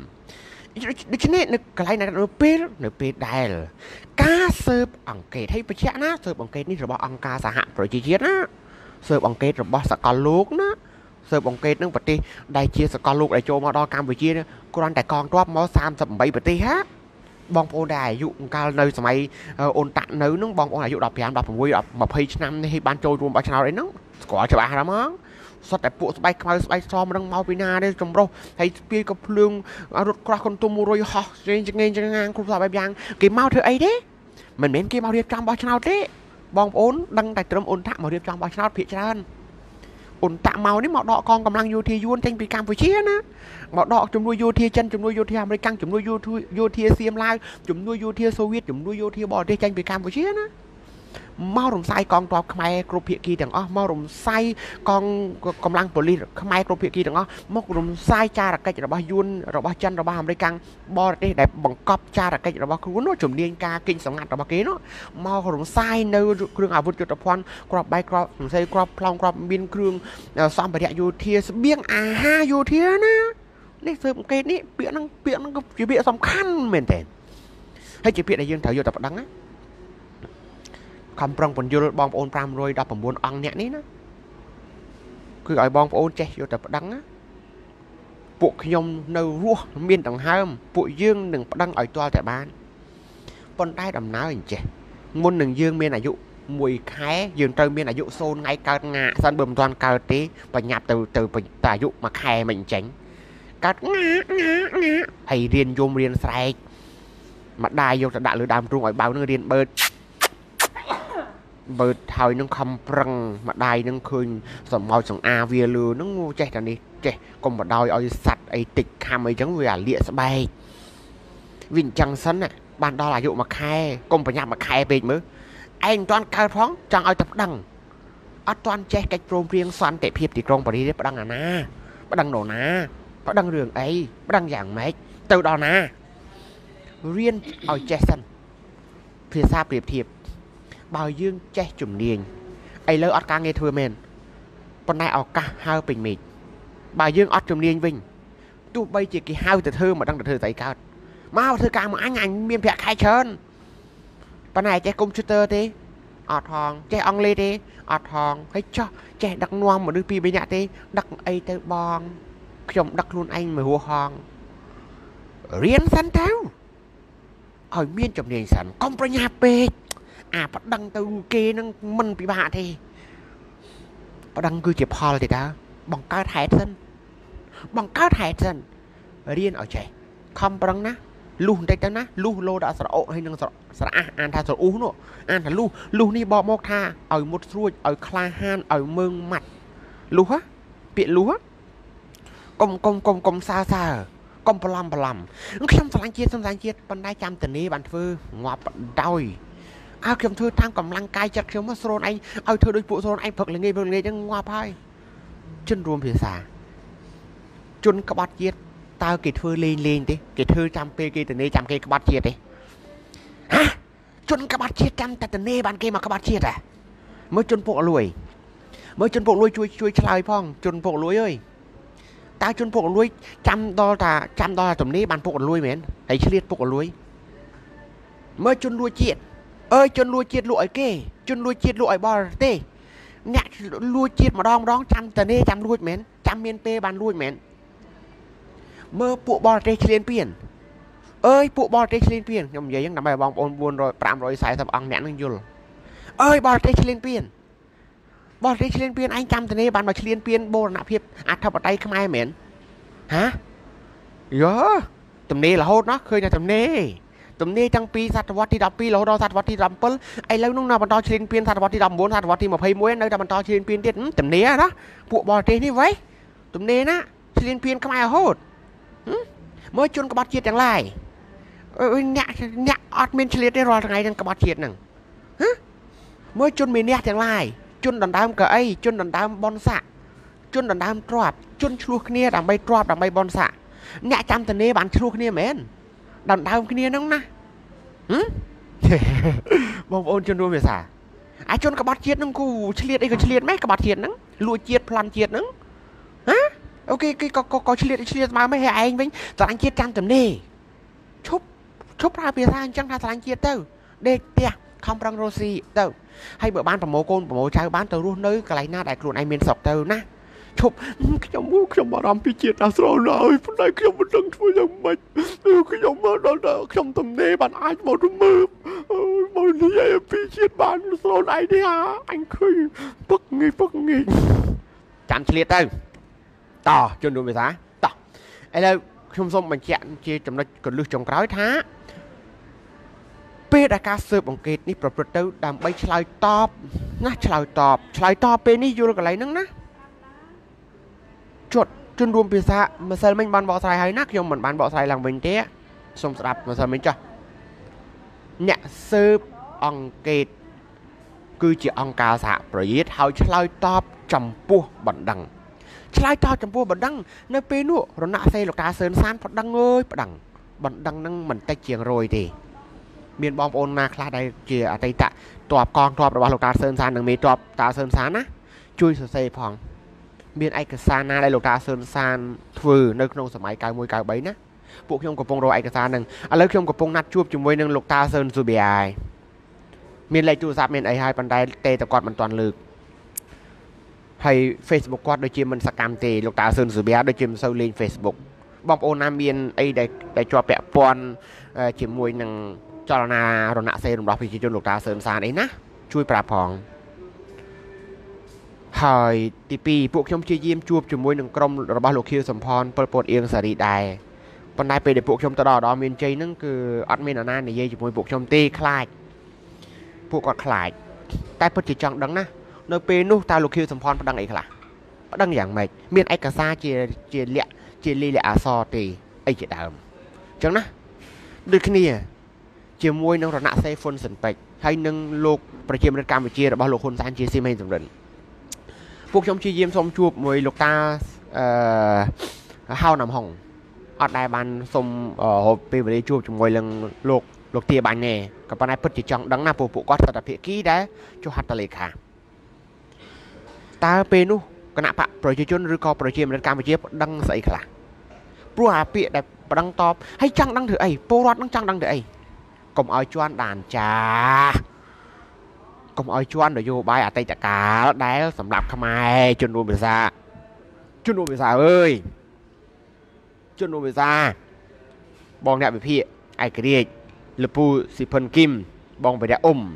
đi trên này cái này này nó pin nó pin đây là cá sớp ỏng kẹt hay bạch chả ná sớp ỏng kẹt ní rồi bỏ ỏng cá xã hạn rồi chi chiết á sớp ỏng kẹt rồi bỏ sạc con luộc ná sớp ỏng kẹt nó bật đi đây chia sạc con luộc để cho mà đo cam với chia conแต่กองรอบมอสามสิบใบปฏิฮะបងប្អូនដែរអាយុកាលនៅសម័យអូនតាក់នៅហ្នឹងបងប្អូនអាយុដប់ប្រាំ ដប់ប្រាំមួយ ម្ភៃឆ្នាំនេះបានចូលរួមបោះឆ្នោតអីហ្នឹងស្គាល់ច្បាស់ហ្មងសុទ្ធតែពួកស្បែកខ្មៅស្បែកសមហ្នឹងមកពីណាទេចម្រុះហើយស្ពាយក៏ភ្លើងរត់ក្រោះកន្ទុំមួយរយហោះចេញចងេងចងាងគ្រប់សពបែបយ៉ាងគេមកធ្វើអីទេមិនមែនគេមករៀបចំបោះឆ្នោតទេបងប្អូនដឹងតែត្រឹមអូនតាក់មករៀបចំបោះឆ្នោតភាគច្រើនអូនតាក់មកនេះមកដកកងកម្លាំងយោធាយួនចេញពីកម្ពុជាណាមកដកជំនួយយោធាចិនជំនួយយោធាអាមេរិកជំនួយយោធាយោធាសៀមឡាវជំនួយយោធាសូវៀតជំនួយយោធាបរទេសចេញពីកម្ពុជាណាមករំសាយកងទ័ពខ្មែរគ្រប់ភាគីទាំងអស់មករំសាយកងកម្លាំងប៉ូលីសខ្មែរគ្រប់ភាគីទាំងអស់មករំសាយចារកិច្ចរបស់យួនរបស់ចិនរបស់អាមេរិកបរទេសដែលបង្កប់ចារកិច្ចរបស់ខ្លួននោះជំនាញការគិញសម្ងាត់របស់គេនោះមករំសាយនៅគ្រឿងអាវុធយុទ្ធភ័ណ្ឌក្របបែកក្របសរសេរក្របផ្លោងក្របមានគ្រឿងសម្ភារៈយោធាស្បៀងអាហារយោធាណានេះស៊ើបអង្កេតនេះពាក្យហ្នឹងពាក្យហ្នឹងគឺជាពាក្យសំខាន់មែនទេហើយជាពាក្យដែលយើងត្រូវយកតែប្តឹងណាខំប្រឹងបញ្យល់បងប្អូន 519 អង្គអ្នកនេះណាគឺឲ្យបងប្អូនចេះយកតែប្តឹងណាពួកខ្ញុំនៅរស់មានដង្ហើមពួកយើងនឹងប្តឹងឲ្យទាល់តែបានប៉ុន្តែដំណើរអញ្ចេះមុននឹងយើងមានអាយុមួយខែយើងត្រូវមានអាយុសូន្យថ្ងៃកើតងាកសិនបើមិនទាន់កើតទេបញ្ញាប់ទៅទៅតែអាយុមួយខែមិនអញ្ចឹងកើតងាកងាកងាកហើយរៀនយំរៀនស្រែកម្ដាយយកទៅដាក់លើដើមទ្រូងឲ្យបៅនឹងរៀនបឺតបើហើយនឹងខំប្រឹងម្ដាយនឹងឃើញសម្ោចសង្អាវាលឺនឹងចេះតែនេះចេះកុំបដ ாய் ឲ្យសัตว์អីតិចខំអីចឹងវាអាលាកស្បែកវាអញ្ចឹងសិនណាបានដល់អាយុមួយខែកុំប្រញាប់មួយខែពេកមើលឯងមិនទាន់កើតផងចង់ឲ្យតែប្តឹងអត់ទាន់ចេះកិច្ចព្រមព្រៀងសន្តិភាពទីក្រុងប៉ារីសទេប្តឹងអាណាប្តឹងនរណាប្តឹងរឿងអីប្តឹងយ៉ាងម៉េចទៅដល់ណារៀនឲ្យចេះសិនភាសាប្រៀបធៀបបើយើងចេះជំនាញឥឡូវអត់ការងារធ្វើមែនប៉ុន្តែឱកាសហើពេញមេឃបើយើងអត់ជំនាញវិញទោះបីជាគេហៅទៅធ្វើមិនដឹងទៅធ្វើស្អីកើតមកធ្វើការមកអញអញមានប្រាក់ខែច្រើនប៉ុន្តែចេះកុំព្យូទ័រទេអត់ថងចេះអង់គ្លេសទេអត់ថងហើយចោះចេះដឹកនាំមនុស្សពីរបីនាក់ទេដឹកអីទៅបងខ្ញុំដឹកខ្លួនឯងមួយរស់ហងរៀនសិនទៅឲ្យមានជំនាញសិនកុំប្រញាប់ពេកអាប្តឹងទៅគេនឹងមិនពិបាកទេប្តឹងគឺជាផលទេតើបង្កើតហេតុសិនបង្កើតហេតុសិនរៀនឲ្យចេះខំប្រឹងណាលុះបន្តិចទៅណាលុះលោដល់ស្រអុហើយនឹងស្រអះអានថាស្រអ៊ូនោះអានថាលុះលុះនេះបកមកថាឲ្យមុតស្រួចឲ្យក្លាហានឲ្យមើងម៉ាត់លុះហ៎ពាក្យលុះហ៎កុំកុំកុំកុំសើសើកុំប្រឡំប្រឡំខ្ញុំស្រឡាញ់ជាតិស្រឡាញ់ជាតិប៉ុន្តែចាំតនីបានធ្វើងាប់ដោយអើខ្ញុំធ្វើតាមកម្លាំងកាយចិត្តខ្ញុំមកស្រូនឯងឲ្យធ្វើដូចពួកស្រូនឯងព្រឹកល្ងាចព្រឹកល្ងាចហ្នឹងងាប់ហើយជនរួមភាសាជនក្បត់ជាតិតើគេធ្វើលេងលេងទេគេធ្វើចាំពេលគេតនេចាំគេក្បត់ជាតិទេហ៎ជនក្បត់ជាតិចាំតែតនេបានគេមកក្បត់ជាតិហ៎មើលជនពុកលួយមើលជនពុកលួយជួយជួយឆ្លើយផងជនពុកលួយអើយតើជនពុកលួយចាំដល់តាចាំដល់តំនេបានពុកលួយមែនហើយឆ្លៀតពុកលួយមើលជនលួយជាតិអើយជនលួចជាតិលក់ឲ្យគេជនលួចជាតិលក់ឲ្យបរទេសអ្នកលួចជាតិម្ដងម្ដងចាំតនេចាំលួចមែនចាំមានពេលបានលួចមែនមើលពួកបរទេសឆ្លៀនពៀនអើយពួកបរទេសឆ្លៀនពៀនខ្ញុំនិយាយហ្នឹងដើម្បីឲ្យបងប្អូន400 540អង្គអ្នកនឹងយល់អើយបរទេសឆ្លៀនពៀនបរទេសឆ្លៀនពៀនឯងចាំតនេបានមកឆ្លៀនពៀនបូរណភាពអធិបតេយ្យខ្មែរមែនហាយោតំនេរហូតណោះឃើញតែតំនេទំនាយតាំងពីសតវត្សទីដប់ពីររហូតដល់សតវត្សទីដប់bảyឥឡូវនោះនៅបន្តឆ្លៀនពៀនសតវត្សទីដប់9សតវត្សទី21នៅតែបន្តឆ្លៀនពៀនទៀតទំនាយណាពួកបរទេសនេះវ៉ៃទំនាយណាឆ្លៀនពៀនខ្មែររហូតមើលជនក្បត់ជាតិទាំងឡាយអ្នកអ្នកអត់មានឆ្លៀតទេរាល់ថ្ងៃនឹងក្បត់ជាតិហ្នឹងហ៎មើលជនមានអ្នកទាំងឡាយជនដណ្ដើមកៅអីជនដណ្ដើមបនស័កជនដណ្ដើមទ្រព្យជនឆ្លោះគ្នាដើម្បីទ្រព្យដើម្បីបនស័កអ្នកចាំតនេបានឆ្លោះគ្នាមែនដណ្ដើមគ្នាហ្នឹងណាហ៎បងប្អូនជនរួមភាសាអាជនក្បត់ជាតិហ្នឹងគូឆ្លៀតអីក៏ឆ្លៀតម៉េចក្បត់ជាតិហ្នឹងលួចជាតិប្លន់ជាតិហ្នឹងហ៎អូខេគេក៏ក៏ឆ្លៀតឆ្លៀតស្មើមិនឲ្យឯងវិញស្រឡាញ់ជាតិចាំតំនេឈប់ឈប់ប្រើភាសាអញ្ចឹងថាស្រឡាញ់ជាតិទៅដេកផ្ទះខំប្រឹងរស់ស៊ីទៅហើយបើបានប្រមូលកូនប្រមូលចៅបានទៅរស់នៅកន្លែងណាដែលខ្លួនឯងមានស្រុកទៅណាឈប់ខ្ញុំខ្ញុំបារម្ភពីជាតិអាស្រោណហើយប៉ុន្តែខ្ញុំមិនដឹងធ្វើយ៉ាងម៉េចខ្ញុំមកដល់ខ្ញុំទំនេរបានអាចមកទៅមើលមកនិយាយពីជាតិបានស្រោណឯនេះហាអញឃើញពឹកងាយពឹកងាយចាំឆ្លៀតទៅតជនរួមភាសាតឥឡូវខ្ញុំសូមបញ្ជាក់ជាចំណុចកលឹះចុងក្រោយថាពេលដែលការស៊ើបអង្កេតនេះប្រព្រឹត្តទៅដើម្បីឆ្លើយតបណាឆ្លើយតបឆ្លើយតបពេលនេះយល់កន្លែងហ្នឹងណាជត់ជនរួមភាសាម្សិលមិញបានបកស្រាយហើយណាខ្ញុំមិនបានបកស្រាយឡើងវិញទេសូមស្ដាប់ម្សិលមិញចាស់អ្នកស៊ើបអង្កេតគឺជាអង្គការសហប្រជាជាតិហើយឆ្លើយតបចំពោះបណ្ដឹងឆ្លើយតបចំពោះបណ្ដឹងនៅពេលនោះរណសេលោកតាសឿនសានប្តឹងអើយប្តឹងបណ្ដឹងហ្នឹងមិនតិចជាងរយទេមានបងប្អូនណាខ្លះដែលជាអតីតទ័ពកងទ័ពរបស់លោកតាសឿនសាននិងមេទ័ពតាសឿនសានណាជួយសរសេរផងមានឯកសារណាដែលលោកតាសឿនសានធ្វើនៅក្នុងសម័យ九một九baណាពួកខ្ញុំកំពុងរកឯកសារហ្នឹងឥឡូវខ្ញុំកំពុងណាត់ជួបជាមួយនឹងលោកតាសឿនស៊ូប៊ីអាយមានលេខទូរស័ព្ទមានអីហើយប៉ុន្តែទេតែគាត់មិនទាន់លើកហើយ Facebook គាត់ដូចជាមិនសកម្មទេលោកតាសឿនស៊ូប៊ីអាយដូចជាមិនសូវលេង Facebook បងប្អូនណាមានអីដែលដែលជាប់ពាក់ព័ន្ធជាមួយនឹងចលនារណសេរីរបស់ប្រជាជនលោកតាសឿនសានអីណាជួយប្រាប់ផងហើយទីពីរពួកខ្ញុំជាយាមជួបជាមួយនឹងក្រុមរបស់លោកខៀវសំផនប៉ុលពតអៀងសារីដែរប៉ុន្តែពេលដែលពួកខ្ញុំទៅដល់ដល់មានជ័យហ្នឹងគឺអត់មានអាណានិយាយជាមួយពួកខ្ញុំទេខ្លាចពួកគាត់ខ្លាចតែពិតជាចង់ដឹងណានៅពេលនោះតើលោកខៀវសំផនប្តឹងអីខ្លះប្តឹងយ៉ាងម៉េចមានឯកសារជាជាលក្ខជាលិលាអសរទេអីជាដើមអញ្ចឹងណាដូចគ្នាជាមួយនឹងរណសេរីហ្វុនសិនពេជ្រហើយនឹងលោកប្រជាមានិតកម្ពុជារបស់លោកហ៊ុនសែនជាស៊ីមហេងសំរិនពួកខ្ញុំជាយាមសូមជួបមួយលោកតាអឺហៅណាំហុងអត់ដែលបានសូមហូបពេលវេលាជួបជាមួយនឹងលោកលោកទាបាញ់ទេក៏ប៉ុន្តែពិតជាចង់ដឹងណាពួកពួកគាត់ស្ថិតភាគីដែលចុះហត្ថលេខាតើពេលនោះគណៈបកប្រជាជនឬក៏ប្រជាមានិតកម្ពុជាប្តឹងស្អីខ្លះព្រោះអាពាក្យដែលប្តឹងតបហើយចង់ដឹងធ្វើអីពលរដ្ឋនឹងចង់ដឹងធ្វើអីកុំឲ្យជន់ដានចាកុំឲ្យជន់នយោបាយអតីតកាលដែលសម្រាប់ខ្មែរជនរួមភាសាជនរួមភាសាអើយជនរួមភាសាបងអ្នកវិភាគឯករាជ្យលពូស៊ីផុនគីមបងបរិយាអ៊ុំ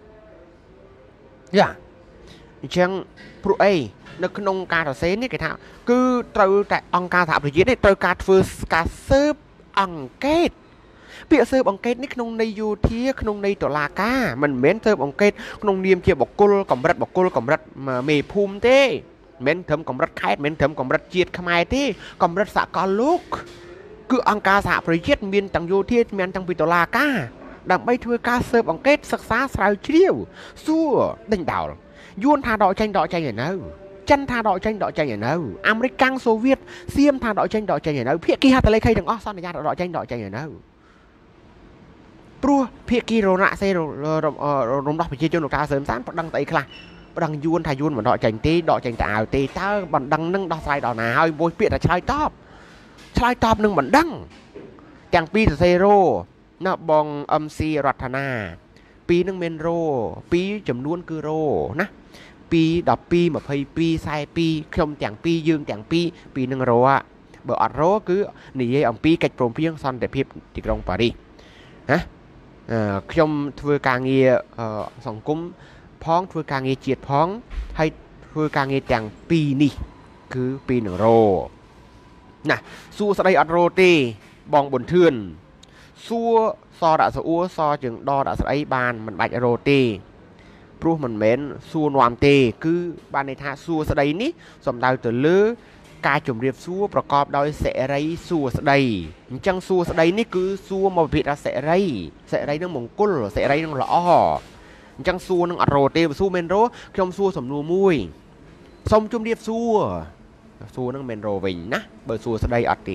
យ៉ាអញ្ចឹងព្រោះអីនៅក្នុងការសរសេរនេះគេថាគឺត្រូវតែអង្គការសហប្រជាជាតិនេះត្រូវការធ្វើការស៊ើបអង្កេតពាក្យស៊ើបអង្កេតនេះក្នុងន័យយោធាក្នុងន័យតុលាការមិនមែនស៊ើបអង្កេតក្នុងនាមជាបុគ្គលកម្រិតបុគ្គលកម្រិតមេភូមិទេមិនមែនត្រឹមកម្រិតខេត្តមិនមែនត្រឹមកម្រិតជាតិខ្មែរទេកម្រិតសកលលោកគឺអង្គការសហប្រជាជាតិមានទាំងយោធាមានទាំងពីតុលាការដើម្បីធ្វើការស៊ើបអង្កេតសិក្សាស្រាវជ្រាវសួរដេញដោលយួនថាដកចេញដកចេញឯនៅចិនថាដកចេញដកចេញឯនៅអាមេរិកកាំងសូវៀតសៀមថាដកចេញដកចេញឯនៅភាគីហត្ថលេខីទាំងអស់សន្យាដកចេញដកចេញឯនៅព្រោះភាគីរណសេរីរំដោះប្រជាជនលោកតាសឿនសានប្តឹងទៅអីខ្លះប្តឹងយួនថាយួនមិនដកចេញទេដកចេញតែអាវទេតើបណ្ដឹងនឹងដោះស្រាយដល់ណាហើយមួយពាក្យតែឆ្លើយតបឆ្លើយតបនឹងបណ្ដឹងទាំងពីរសរសេររោណាបង អឹម ស៊ី រតនាពីរនឹងមានរោពីរចំនួនគឺរោណាពីរ ដប់ពីរ ម្ភៃពីរ ខ្សែពីរខ្ញុំទាំងពីរយើងទាំងពីរពីរនឹងរោបើអត់រោគឺនិយាយអំពីកិច្ចព្រមព្រៀងសន្តិភាពទីក្រុងប៉ារីសណាខ្ញុំធ្វើការងារសង្គមផងធ្វើការងារជាតិផងហើយធ្វើការងារទាំងពីរនេះគឺពីរនឹងរោណាសួរស្ដីអត់រោទេបងប៊ុនធឿនសួរសដាក់ស្អួរសជើងដដាក់ស្អីបានមិនបាច់រោទេព្រោះមិនមែនសួរនាំទេគឺបានន័យថាសួរស្ដីនេះសំដៅទៅលើការជម្រាបសួរប្រកបដោយសេរីសួរស្ដីអញ្ចឹងសួរស្ដីនេះគឺសួរមកវិភាគថាសេរីសេរីនឹងមង្គលសេរីនឹងល្អអញ្ចឹងសួរនឹងអត់រោទេសួរមែនរោខ្ញុំសួរសំណួរមួយសូមជម្រាបសួរសួរនឹងមែនរោវិញណាបើសួរស្ដីអត់ទេ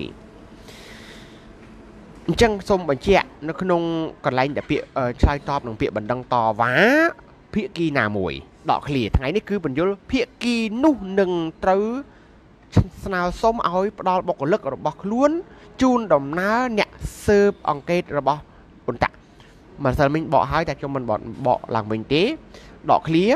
អញ្ចឹងសូមបញ្ជាក់នៅក្នុងកន្លែងដែលពាក្យឆ្លើយតបនឹងពាក្យបណ្ដឹងតវ៉ាភាគីណាមួយដកឃ្លាថ្ងៃនេះគឺបញ្យលភាគីនោះនឹងត្រូវស្នើសុំឲ្យផ្ដល់បុគ្គលិករបស់ខ្លួនជូនដំណើរអ្នកស៊ើបអង្កេតរបស់អ៊ុនតាក់ម្សិលមិញបកហើយតែខ្ញុំមិនបកឡើងវិញទេដកឃ្លា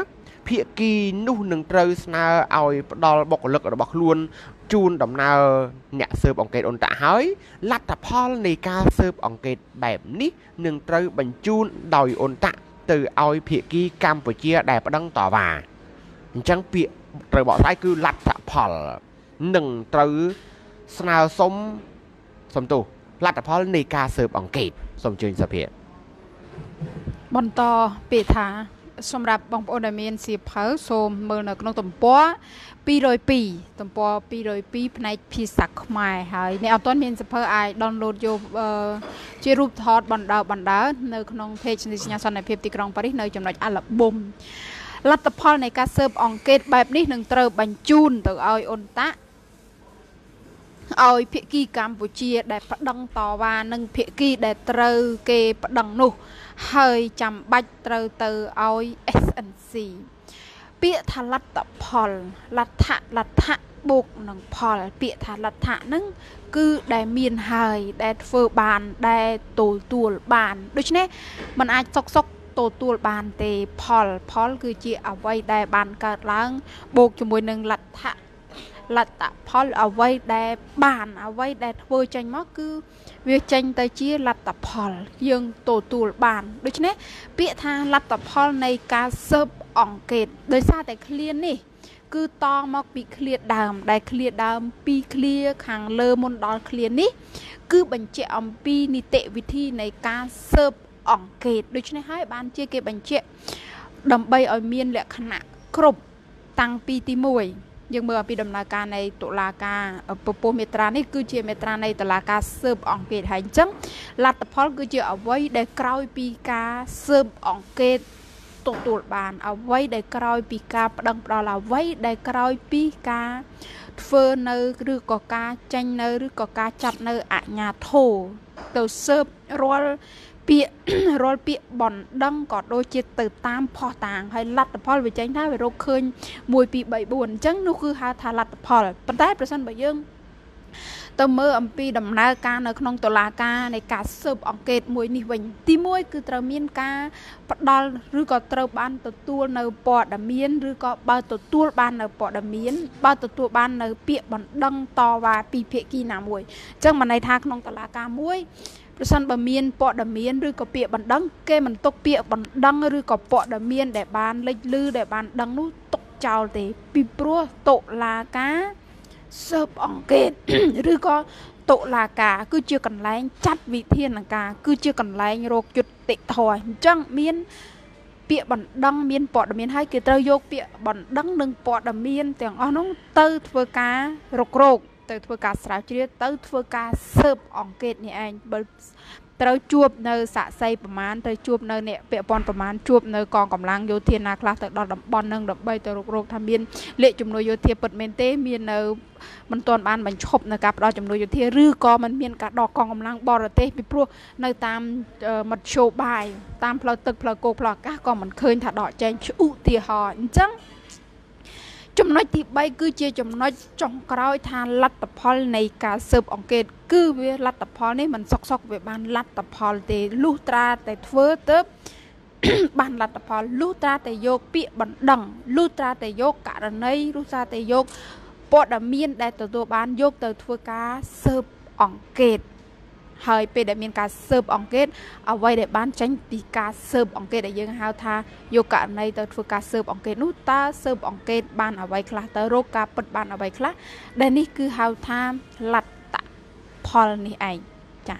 ភាគីនោះនឹងត្រូវស្នើឲ្យផ្ដល់បុគ្គលិករបស់ខ្លួនជូនដំណើរអ្នកស៊ើបអង្កេតអ៊ុនតាក់ហើយលទ្ធផលនៃការស៊ើបអង្កេតបែបនេះនឹងត្រូវបញ្ជូនដោយអ៊ុនតាក់ទៅឲ្យភាគីកម្ពុជាដែលប្តឹងតវ៉ាអញ្ចឹងពាក្យត្រូវបកស្រាយគឺលទ្ធផលនឹងត្រូវស្នើសុំសំទោសលទ្ធផលនៃការស៊ើបអង្កេតសូមអញ្ជើញសភាបន្តពាក្យថាសម្រាប់បងប្អូនដែលមានសៀវភៅសូមមើលនៅក្នុងទំព័រពីររយពីរទំព័រពីររយពីរផ្នែកភាសាខ្មែរហើយអ្នកអត់ទាន់មានសៀវភៅអាច download យកជារូបថតបណ្ដើបណ្ដើនៅក្នុង page នៃសញ្ញាសន្តិភាពទីក្រុងប៉ារីសនៅចំណុច album លទ្ធផលនៃការស៊ើបអង្កេតបែបនេះនឹងត្រូវបញ្ជូនទៅឲ្យអ៊ុនតាក់ឲ្យភាគីកម្ពុជាដែលប្តឹងតវ៉ានិងភាគីដែលត្រូវគេប្តឹងនោះហើយចាំបាច់ត្រូវទៅឲ្យ เอส เอ็น ซี ពាក្យថាលទ្ធផលលទ្ធៈលទ្ធៈបូកនឹងផលពាក្យថាលទ្ធៈហ្នឹងគឺដែលមានហើយដែលធ្វើបានដែលទទួលបានដូច្នេះมันអាចសុកសុកទទួលបានទេផលផលគឺជាអ្វីដែលបានកើតឡើងបូកជាមួយនឹងលទ្ធៈលទ្ធផលអ្វីដែលបានអ្វីដែលធ្វើចេញមកគឺវាចេញទៅជាលទ្ធផលយើងទទួលបានដូច្នេះពាក្យថាលទ្ធផលនៃការស៊ើបអង្កេតដោយសារតែឃ្លានេះគឺតមកពីឃ្លាដើមដែលឃ្លាដើមពីឃ្លាខាងលើមុនដល់ឃ្លានេះគឺបញ្ជាក់អំពីនីតិវិធីនៃការស៊ើបអង្កេតដូច្នេះហើយបានជាគេបញ្ជាក់ដើម្បីឲ្យមានលក្ខណៈគ្រប់តាំងពីទីមួយយើងមើលអំពីដំណើរការនៃតុលាការពពោះមេត្រានេះគឺជាមេត្រានៃតុលាការស៊ើបអង្កេតហើយអញ្ចឹងលទ្ធផលគឺជាអ្វីដែលក្រោយពីការស៊ើបអង្កេតទទួលបានអ្វីដែលក្រោយពីការប្តឹងផ្តល់អ្វីដែលក្រោយពីការធ្វើនៅឬក៏ការចេញនៅឬក៏ការចាត់នៅអាជ្ញាធរទៅស៊ើបរាល់ពាក្យរាល់ពាក្យបណ្ដឹងក៏ដូចជាទៅតាមផុសតាងហើយលទ្ធផលវាចេញថាវារកឃើញមួយពីរបីបួនអញ្ចឹងនោះគឺហៅថាលទ្ធផលប៉ុន្តែប្រសិនបើយើងទៅមើលអំពីដំណើរការនៅក្នុងតុលាការនៃការស៊ើបអង្កេតមួយនេះវិញទីមួយគឺត្រូវមានការផ្ដល់ឬក៏ត្រូវបានទទួលនៅព័ត៌មានឬក៏បើទទួលបាននៅព័ត៌មានបើទទួលបាននៅពាក្យបណ្ដឹងតវ៉ាពីភាគីណាមួយអញ្ចឹងមិនន័យថាក្នុងតុលាការមួយប្រសិនបើមានព័ត៌មានឬក៏ពាក្យបណ្ដឹងគេមិនទុកពាក្យបណ្ដឹងឬក៏ព័ត៌មានដែលបានលេចឮដែលបានដឹងនោះទុកចោលទេពីព្រោះតុលាការស៊ើបអង្កេតឬក៏តុលាការគឺជាកន្លែងចាត់វិធានការគឺជាកន្លែងរកយុត្តិធម៌អញ្ចឹងមានពាក្យបណ្ដឹងមានព័ត៌មានហើយគេត្រូវយកពាក្យបណ្ដឹងនិងព័ត៌មានទាំងអស់នោះទៅធ្វើការរករោគទៅធ្វើការស្រាវជ្រាវទៅធ្វើការស៊ើបអង្កេតនេះឯងបើត្រូវជួបនៅសាក់សីប្រមាណទៅជួបនៅអ្នកពាក់ព័ន្ធប្រមាណជួបនៅកងកម្លាំងយោធាណាខ្លះទៅដល់តំបន់នឹងដើម្បីទៅរករោគថាមានលេខជំនួយយោធាពិតមែនទេមាននៅមិនទាន់បានបញ្ឈប់នៅការផ្ដល់ជំនួយយោធាឬក៏មិនមានការដកកងកម្លាំងបរទេសពីព្រោះនៅតាមមធ្យោបាយតាមផ្លូវទឹកផ្លូវគោកផ្លូវអាកាសក៏មិនឃើញថាដកចែងឧទាហរណ៍អញ្ចឹងចំណុចទីបីគឺជាចំណុចចុងក្រោយថាលទ្ធផលនៃការស៊ើបអង្កេតគឺវាលទ្ធផលនេះមិនសុកសុកវាបានលទ្ធផលទេលុះត្រាតែធ្វើទៅបានលទ្ធផលលុះត្រាតែយកពាក្យបណ្ដឹងលុះត្រាតែយកករណីលុះត្រាតែយកព័ត៌មានដែលទទួលបានយកទៅធ្វើការស៊ើបអង្កេតហើយពេលដែលមានការស៊ើបអង្កេតអ្វីដែលបានចេញពីការស៊ើបអង្កេតដែលយើងហៅថាយកករណីទៅធ្វើការស៊ើបអង្កេតនោះតើស៊ើបអង្កេតបានអ្វីខ្លះទៅរកការពិតបានអ្វីខ្លះដែលនេះគឺហៅថាលទ្ធផលនេះឯងចា៎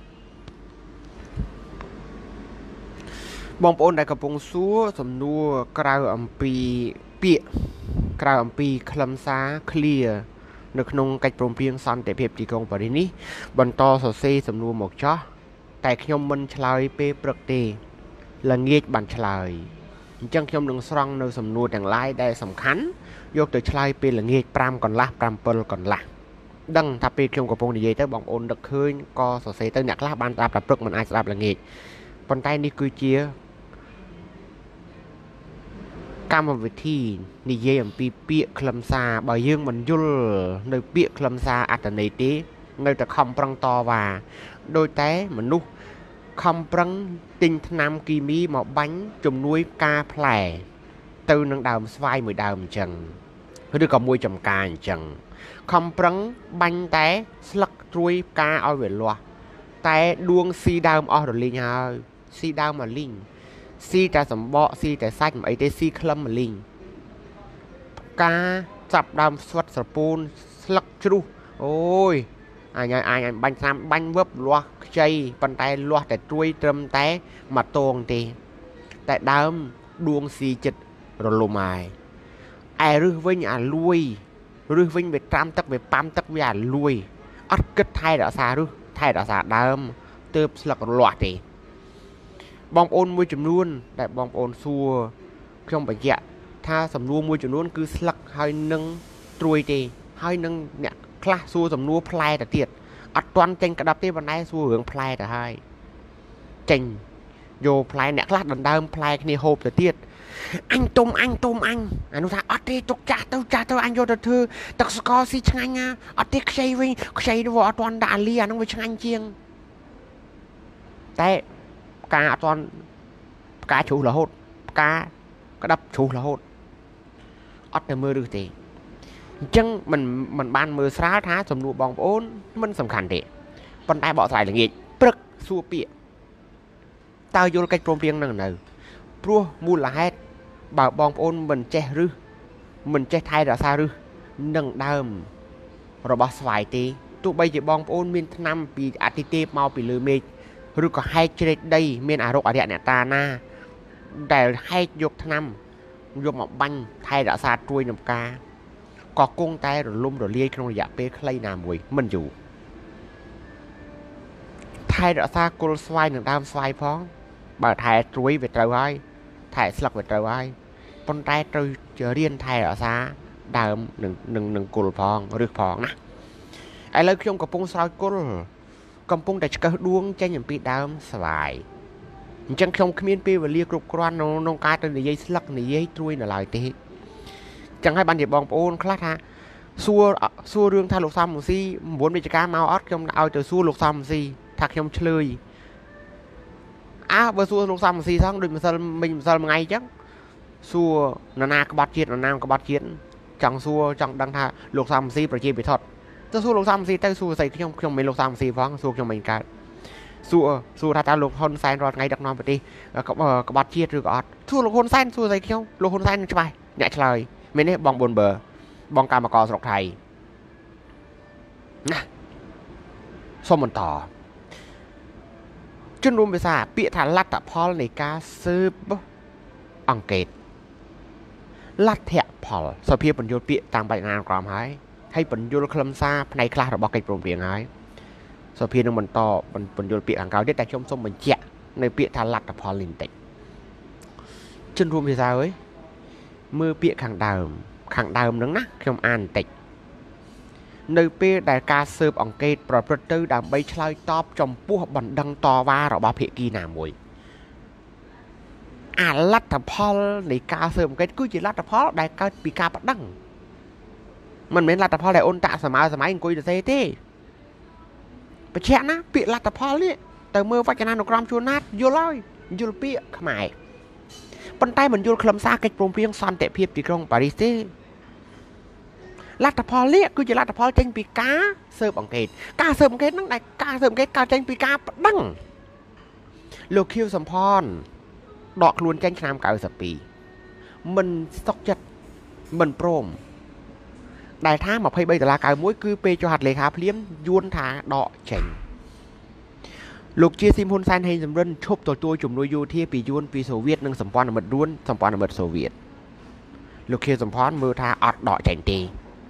បងប្អូនដែលកំពុងសួរសំណួរក្រៅអំពីពាក្យក្រៅអំពីខ្លឹមសារ clear នៅក្នុងកិច្ចព្រមព្រៀងសន្តិភាពទីក្រុងប៉ារីសនេះបន្តសរសេរសំណួរមកចោះតែខ្ញុំមិនឆ្លើយពេលព្រឹកទេល្ងាចបានឆ្លើយអញ្ចឹងខ្ញុំនឹងស្រង់នៅសំណួរទាំងឡាយដែលសំខាន់យកទៅឆ្លើយពេលល្ងាចប្រាំកន្លះប្រាំពីរកន្លះដឹងថាពេលខ្ញុំកំពុងនិយាយទៅបងប្អូននឹកឃើញក៏សរសេរទៅអ្នកខ្លះបានស្ដាប់តែព្រឹកមិនអាចស្ដាប់ល្ងាចប៉ុន្តែនេះគឺជាកម្មវិធីនិយាយអំពីពាក្យខ្លឹមសារបើយើងមិនយល់នៅពាក្យខ្លឹមសារអត្ថន័យទេនៅតែខំប្រឹងតវ៉ាដោយតែមនុស្សខំប្រឹងទិញថ្នាំគីមីមកបាញ់ជំនួយការផ្លែ từ nâng đàm xoay mùi đàm chẳng rồi có mùi chầm ca chẳng không prắng bánh té slắc trôi ca oi về loa té đuông si đàm oi rồi linh hơi si đàm mà linh si ta sầm bọ si ta xanh mà ấy té si khâm mà linh ca chập đàm xuất sập pôn slắc chu ôi ai ai ai bánh sam bánh vấp loa chay bàn tay loaแต่trôi trầm té mà tuồng thì tại đàm đuông si chật rồi lùm ai ai rư vinh à lui rư vinh về trăm tắc về pam tắc về à lui ắt kết thay đã xa rư thay đã xa đàm tớp sạc loạt thì bong ôn môi chùm luôn đại bong ôn xua không phải dạ tha sầm nua môi chùm luôn cứ sạc hơi nâng trôi thì hơi nâng nhạc khla xua sầm nua play đã tiệt ắt toàn tranh cả đập tê bàn tay xua hướng play đã hai tranh vô play nhạc khla đần đơm play cái này hộp đã tiệt anh tôm anh tôm anh anh nói ở đây tục trả tao trả tao anh vô được thư tao có gì chẳng anh à ở đây xây với xây nó vào toàn đạn lia nó với chẳng anh chiêng đấy cá toàn cá chủ là hốt cá cá đập chủ là hốt ở đây mưa được thì chân mình mình ban mưa xá thá sầm nụ bong ôn mình sầm khăn thế con tay bỏ lại là nghịch bực xua bịa tao vô cái trôm riêng năng nào pru mua là hết bảo bong ôn mình che rư mình che thay đã xa rư nâng đơm rồi bỏ xoài tí tụi bây giờ bong ôn miền năm bị attitude mau bị lừa mệt rư có hai chơi đây miền ả rộng ở địa nè ta na để hai dục năm dục một banh thay đã xa trôi nằm ca có cung tay rồi lum rồi lia trong dạ bê clay nà mùi mình dù thay đã xa cô xoay nâng đơm xoay phó bà thay trôi về trời ai thay sạc về trời ai con trai trôi chờ riêng thay ở xa đơm nâng nâng nâng cùl phong rực phong nè ai lấy trong cặp bông sao cùl cặp bông để cho đuông trên những bị đơm xoài chẳng không miên pi và lia cục quan nó nó cá trên này dây sạc này dây trôi là lại thế chẳng hay ban điệp bong ôn khác ha xua xua rương thay lục xăm một xí muốn bị cá mau ót trong ao từ xua lục xăm gì thạc trong chơi à vừa xua lục xăm gì xong đừng sao mình sao ngày chắc xua nó na có bát chiết nó nam có bát chiết chẳng xua chẳng đăng tha lục xăm gì phải chi bị thật tôi xua lục xăm gì tay xua xây trong trong mình lục xăm gì phóng xua trong mình cả xua xua thay ta lục hôn sai rồi ngày đặc non phải đi có có bát chiết rồi có xua lục hôn sai xua xây trong lục hôn sai cho bài nhẹ lời mình ấy bong bồn bờ bong cam mà cò sọc thầy nè xong mình tỏ chân luôn bây giờ bị thả lát tạ Paul này ca sư ăn kẹt lát thẹn Paul sau khi mình vô bị tăng bài nào còn hái hay mình vô khâm xa này class rồi bao cái problem hái sau khi nó mình to mình mình vô bị hàng cao nhất tại trong xong mình chẹt này bị thả lát tạ Paul linh tịnh chân luôn bây giờ ấy mưa bị khẳng đàm khẳng đàm nắng nát trong an tịch nơi pe đại ca sơ bằng kê pro tư đàm bay chơi top trong buộc bằng đăng to va rồi bao phiền kỳ nào mùi à lát tập Paul này ca sơ bằng kê cứ chỉ lát tập Paul đại ca bị ca bắt đăng mình mới lát tập Paul đại ôn tạ sớm ai sớm ai coi được thế thế bị chẹn á bị lát tập Paul ấy từ mưa vạch cho nó gram chua nát vô lôi vô bị không ai bàn tay mình vô khâm xa cái prom riêng son tệ phiệp thì trong Paris thế lát tập Paul ấy cứ chỉ lát tập Paul tranh bị cá sơ bằng kẹt cá sơ bằng kẹt nó đại cá sơ bằng kẹt cá tranh bị cá đăng lục khiêu sầm phòn đọt luôn tranh nam cào sập pì mình sốc chật mình prom đại tha mà hay bây giờ là cào mũi cứ pe cho hạt lệ khá liếm vuông thả đọ chỉnh lục chia sim hôn san hay dầm rân chụp tổ tôi chụp nuôi du thi bị vuông bị Xô Viết nâng sầm phòn là mật đuôn sầm phòn là mật Xô Viết lục khiêu sầm phòn mưa tha ọt đọ chỉnh tì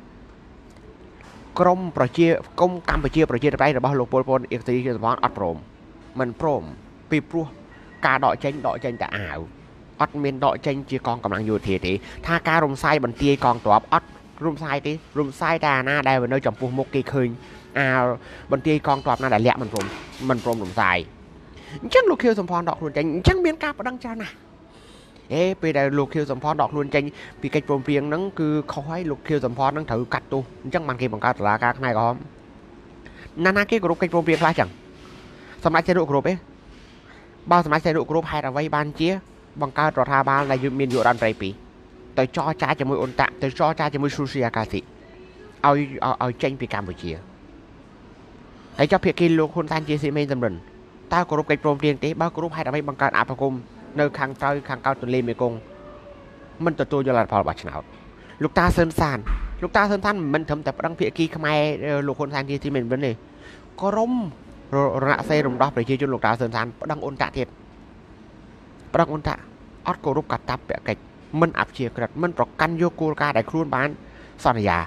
côngประเทศcông Campuchiaประเทศไทยរបស់លោកពលពតអ៊ីស៊ីសផងអត់ព្រមមិនព្រមពីព្រោះការដកចេញដកចេញតែអាវអត់មានដកចេញជាកងកម្លាំងយោធាទេថាការរំសាយបន្ទាយកងទ័ពអត់រំសាយទេរំសាយតែអាណាដែលនៅចំពោះមុខគេឃើញអាបន្ទាយកងទ័ពណាដែលលាក់មិនព្រមមិនព្រមរំសាយអញ្ចឹងលោកខៀវសំផនដកខ្លួនចេញអញ្ចឹងមានការប្តឹងចាស់ណាស់เอ๊ពេលដែលលោកខៀវសំផនដកខ្លួនចេញពីកិច្ចព្រមព្រៀងហ្នឹងគឺខុសហើយលោកខៀវសំផនហ្នឹងត្រូវកាត់ទោសអញ្ចឹងបានគេបង្កើតតុលាការខ្មែរក្រហមណាណាគេគោរពកិច្ចព្រមព្រៀងខ្លះចឹងសម្រាប់ចេះរុគោរពទេបើសម្រាប់ចេះរុគោរពហេតុអ្វីបានជាបង្កើតរដ្ឋាភិបាលដែលមានយុរ៉ាន់ប្រៃពី tới cho cha cho môi ôn tạm tới cho cha cho môi sushi ca thị ao ao ao tranh bị Campuchia hãy cho phía kia luôn hôn tan chia sẻ mấy tầm rừng tao có lúc cái prom riêng tế bao có lúc hai đám ấy bằngการ áp cùng nơi khang trai khang cao tuần lên mấy cùng mình tự tôi cho là phò bạch nào lúc ta sơn sàn lúc ta sơn than mình thầm tập đăng phía kia không ai lục hôn tan chia sẻ mình vấn đề có rôm rồi nã xe rồng đỏ để chia cho lục ta sơn sàn đăng ôn tạ thiệt đăng ôn tạ ót có lúc cả tập bẻ kịch mình áp chia kịch mình trọc căn vô cô ca đại khuôn bán sòn già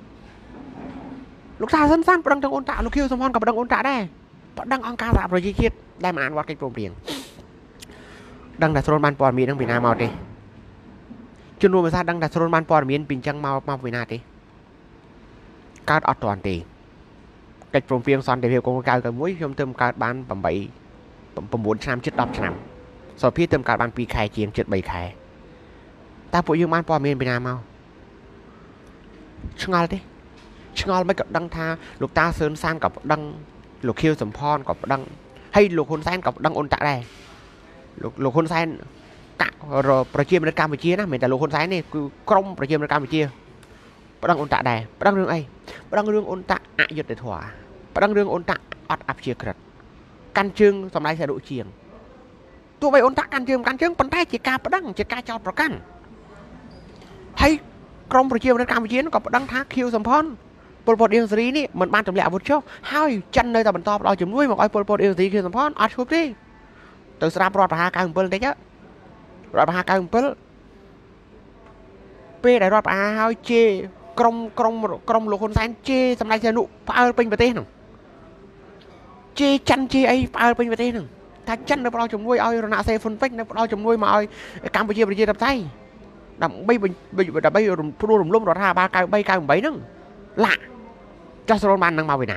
lúc ta sơn sàn đăng đăng ôn tạ lúc kêu xong hòn gặp đăng ôn tạ đây đăng ông ca dạp rồi chi chiết đây mà ăn vào cái trộm riêng đăng đặt sôn ban pòn miên đăng Việt Nam màu đi chuyên môn mà sao đăng đặt sôn ban pòn miên bình trăng màu màu Việt Nam đi cát ọt toàn tỷ cái trộm riêng son để hiểu con cao cái mũi trong tâm cát ban bẩm bảy bẩm bốn trăm chết đập trăm sau khi tâm cát ban pi khai chiến chết bảy khai ta phụ dương ban pòn miên Việt Nam màu chưng al đi chưng al mấy cặp đăng tha lục ta sơn san cặp đăng lục khiêu sầm phon cặp đăng hay lục hôn sen cặp đăng ôn tạ đây lục lục hôn sen cạ rồiประเทศมันCampuchiaนะเหมือนแต่ลกคนซ้ายนี่คือกรมประเทศมันCampuchiaประดังอนตะได้ประดังเรื่องไอ้ประดังเรื่องอนตะอะหยุดแต่ถั่วประดังเรื่องอนตะอัดอับเชียกระกันจึงสำหรับเสียดุเชียงตัวไปอนตะกันจึงกันจึงปันไทยจีกาประดังจีกาจอดประกันให้กรมประเทศมันCampuchiaก็ประดังทักคิวสมพรปลปดเอียงสีนี่เหมือนบ้านจำเลี้ยบุตรโชให้จันเลยแต่บรรทอเราจำด้วยบอกไอ้ปลปดเอียงสีคิวสมพรอัดชุบดิtừสระปลอดประหารการเปิลได้เยอะรอดประหารการเปิลเป้ได้รอดประหารให้เจกรมกรมกรมหลวงคนแสนเจสำหรับเสนุพาเอาเป็นประเทศหนึ่งเจจันเจไอ้พาเอาเป็นประเทศหนึ่งถ้าจันเราจำด้วยเอารณะเซฟนเฟกเราจำด้วยมาเอาการไปเชียร์ไปเชียร์ดับไทยดับใบใบใบดับใบผู้ร่วมร่วมรอดห้าบาการใบการใบนึงละจะสโลมันนั่งมาไปไหน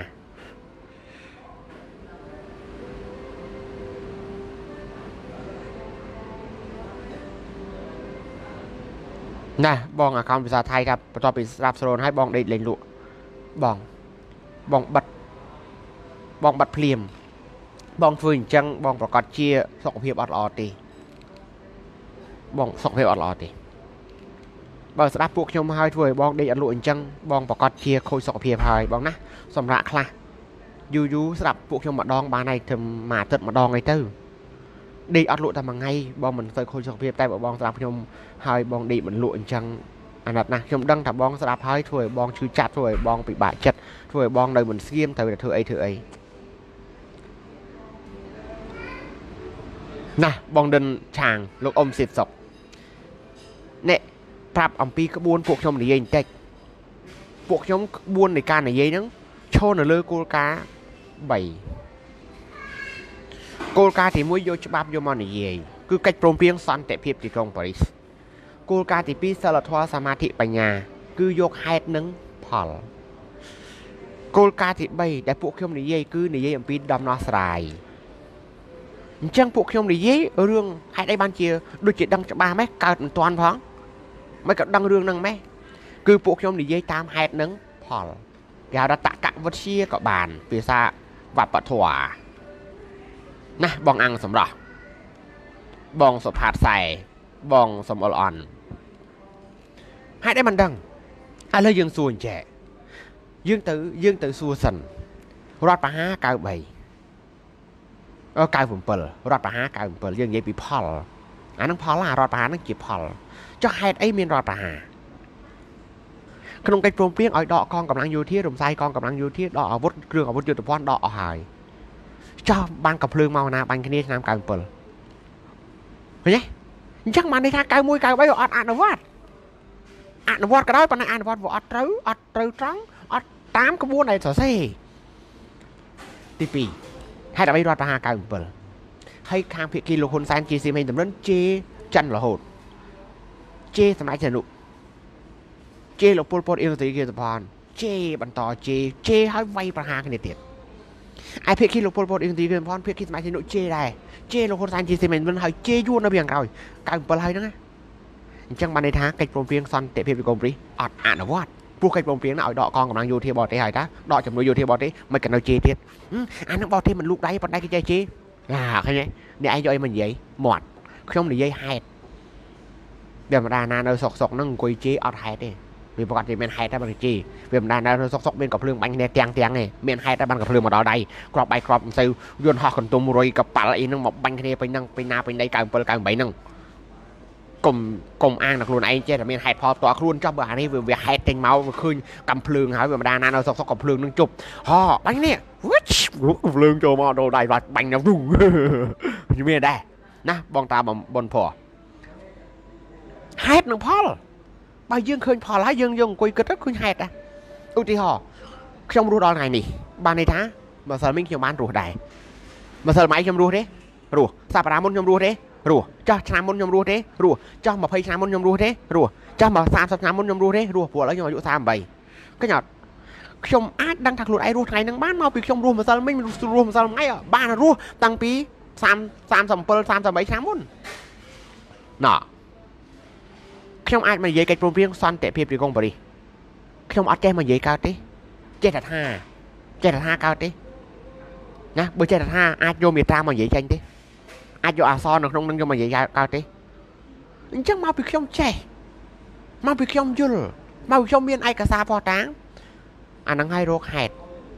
น่ะบองอ่ะคำภาษาไทยครับต่อไปรับสโลนให้บองได้เล่นลุบองบองบัดบองบัดเพลียมบองฟื้นจังบองประกาศเชียสองเพียบอดออตีบองสองเพียบอดออตีบางสรับพวกชมให้ถ้วยบองได้อันลุจังบองประกาศเชียโคยสองเพียบให้บองนะสำหรับคลายูยูสรับพวกชมมาดองบางในทำมาตึดมาดองไงตื้อดีอัดลุทำยังไงบองมันเคยโคยสองเพียบแต่บองสรับชมให้บองดีมันลุจังอันนั้นนะชมดังถ้าบองสลับให้ถ้วยบองชื่อจัดถ้วยบองปีบาจัดถ้วยบองเลยเหมือนเสียมแต่เธอไอเธอไอน่ะบองเดินช่างลูกอมสิบศพเนี่ยปรับอมปีขบวนพวกชมในยัยเต็กพวกชมขบวนในการในยัยนั้นโชว์ในเลือโกลกาใบโกลกาที่มวยโยชบับโยมอนในยัยคือการโปรเพียงสันแต่เพียบที่กรงปารีสโกลกาที่ปีสลัดทวาสมาธิปัญญาคือยกไฮด์นึงพอลโกลกาที่ใบแต่พวกชมในยัยคือในยัยอมปีดำนอสไลจังพวกชมในยัยเรื่องไฮด์ได้บ้านเชียโดยจิตดังจะบ้าไหมเกิดตอนพ้องไม่กับดังเรื่องนั่งไหมคือพวกชมในยัยตามไฮด์นึงพอลยาวระตะกะวัชเชียกับบานปีศาจวัดปะถั่วนะบองอังสำหรับบองสผัดใส่บองสมอลอนให้ได้มันดังอะไรยังส่วนแจยื่นตือยื่นตือส่วนสันรอดปะฮะกายใบเออกายผมเปิลรอดปะฮะกายผมเปิลยังยัยปีพอลอันนั้นพอลล่ะรอดปะฮะนั่งจีบพอลจะให้ไอ้เมียนรอดปะฮะขนมไก่โปร่งเปรี้ยงอ้อยดอกกองกำลังอยู่ที่รมไซกองกำลังอยู่ที่ดอกอาวุธเครื่องอาวุธยุทธภัณฑ์ดอกหายเจ้าบ้านกับเพลิงเมานาบ้านคณีน้ำกายผมเปิลเฮ้ยจังมันในทางกายมวยกายไว้อัดอัดนวัดอัดนวัดก็ได้ปนอัดนวัดว่าอัดเต้าอัดเต้าจังอัดตามกระบวนไหนต่อเซ่ตีปีให้เราไปรอดประหารกายเปิลให้ข้างเพียกิโลคนแซนจีซีเมนแต่เรื่องเจจันหล่อโหดเจสมัยเจนุเจหลบปลปลเอลตีเกียร์สะพานเจบรรทอเจเจให้ไวประหารกันเด็ดไอเพียกิโลปลปลเอลตีเกียร์สะพานเพียกิสมัยเจนุเจได้เจโลคนแซนจีซีเมนมันให้เจยุ่นนะเพียงเรากายเปิลให้นะจังมาในทางไก่โปร่งเปรี้ยงซอนเตะเพียบไปกรมปรีอัดอ่านวัดพวกไก่โปร่งเปรี้ยงน่ะเอาดอกกองกำลังโยเทียบอลเตะหายตาดอกจำนวนโยเทียบอลเตะไม่กันเอาเจเทียดอันนั้นบอลเทมันลูกได้บอลได้กี่ใจเจอ่าใช่ไหมเนี่ยไอ้ย่อยมันใหญ่หมดช่องนี่ใหญ่ไฮវាមិនដាណានៅសុកសុកហ្នឹងអង្គុយជេអត់ហេតុទេវាប្រកាសជាមានហេតុតែបានជេវាមិនដាណានៅសុកសុកមានកំភ្លើងបាញ់គ្នាទាំងទាំងទេមានហេតុតែបានកំភ្លើងមកដល់ដៃគ្រាប់បាយគ្រាប់មិនទៅយន្តហោះកន្ទុំរុយកប៉ាល់អីហ្នឹងមកបាញ់គ្នាពេញហ្នឹងពេញណាពេញណីកៅ7កៅ8ហ្នឹងកុំកុំអាងដល់ខ្លួនឯងចេះតែមានហេតុផលផ្ទាល់ខ្លួនចុះបើអានេះវាហេតុចេញមកវាឃើញកំភ្លើងហើយវាមិនដាណានៅសុកសុកកំភ្លើងនឹងជប់ហោបាញ់នេះវិចកំភ្លើងចូលមកដល់ដៃបាញ់ទៅរុងមានដែរណាបងតាបនព្រោះហេតុនឹងផលបើយើងឃើញផលហើយយើងយើងអង្គុយគិតទៅឃើញហេតុដែរឧទាហរណ៍ខ្ញុំរស់ដល់ថ្ងៃនេះបានន័យថាម្សិលមិញខ្ញុំបានរស់ដែរម្សិលម៉ៃខ្ញុំរស់ទេសប្តាហ៍មុនខ្ញុំរស់ទេរស់ចាស់ឆ្នាំមុនខ្ញុំរស់ទេរស់ចាស់20ឆ្នាំមុនខ្ញុំរស់ទេរស់ចាស់មក30ឆ្នាំមុនខ្ញុំរស់ទេរស់ព្រោះឥឡូវខ្ញុំអាយុ38ឃើញអត់ខ្ញុំអាចដឹងថាខ្លួនឯងរស់ថ្ងៃហ្នឹងបានមកពីខ្ញុំរស់ម្សិលមិញរស់ម្សិលថ្ងៃបានរស់តាំងពី30 37 38ឆ្នាំមុនណ៎ខ្ញុំអាចមកនិយាយកិច្ចព្រមព្រៀងសន្តិភាពទីក្រុងប៉ារីសខ្ញុំអត់ចេះមកនិយាយកើតទេចេះតែថាចេះតែថាកើតទេណាបើចេះតែថាអាចយកមេត្រាមកនិយាយចេញទេអាចយកអក្សរនៅក្នុងនឹងយកមកនិយាយកើតទេអញ្ចឹងមកពីខ្ញុំចេះមកពីខ្ញុំយល់មកពីខ្ញុំមានឯកសារផុសតាងអាហ្នឹងឲ្យរកហេតុ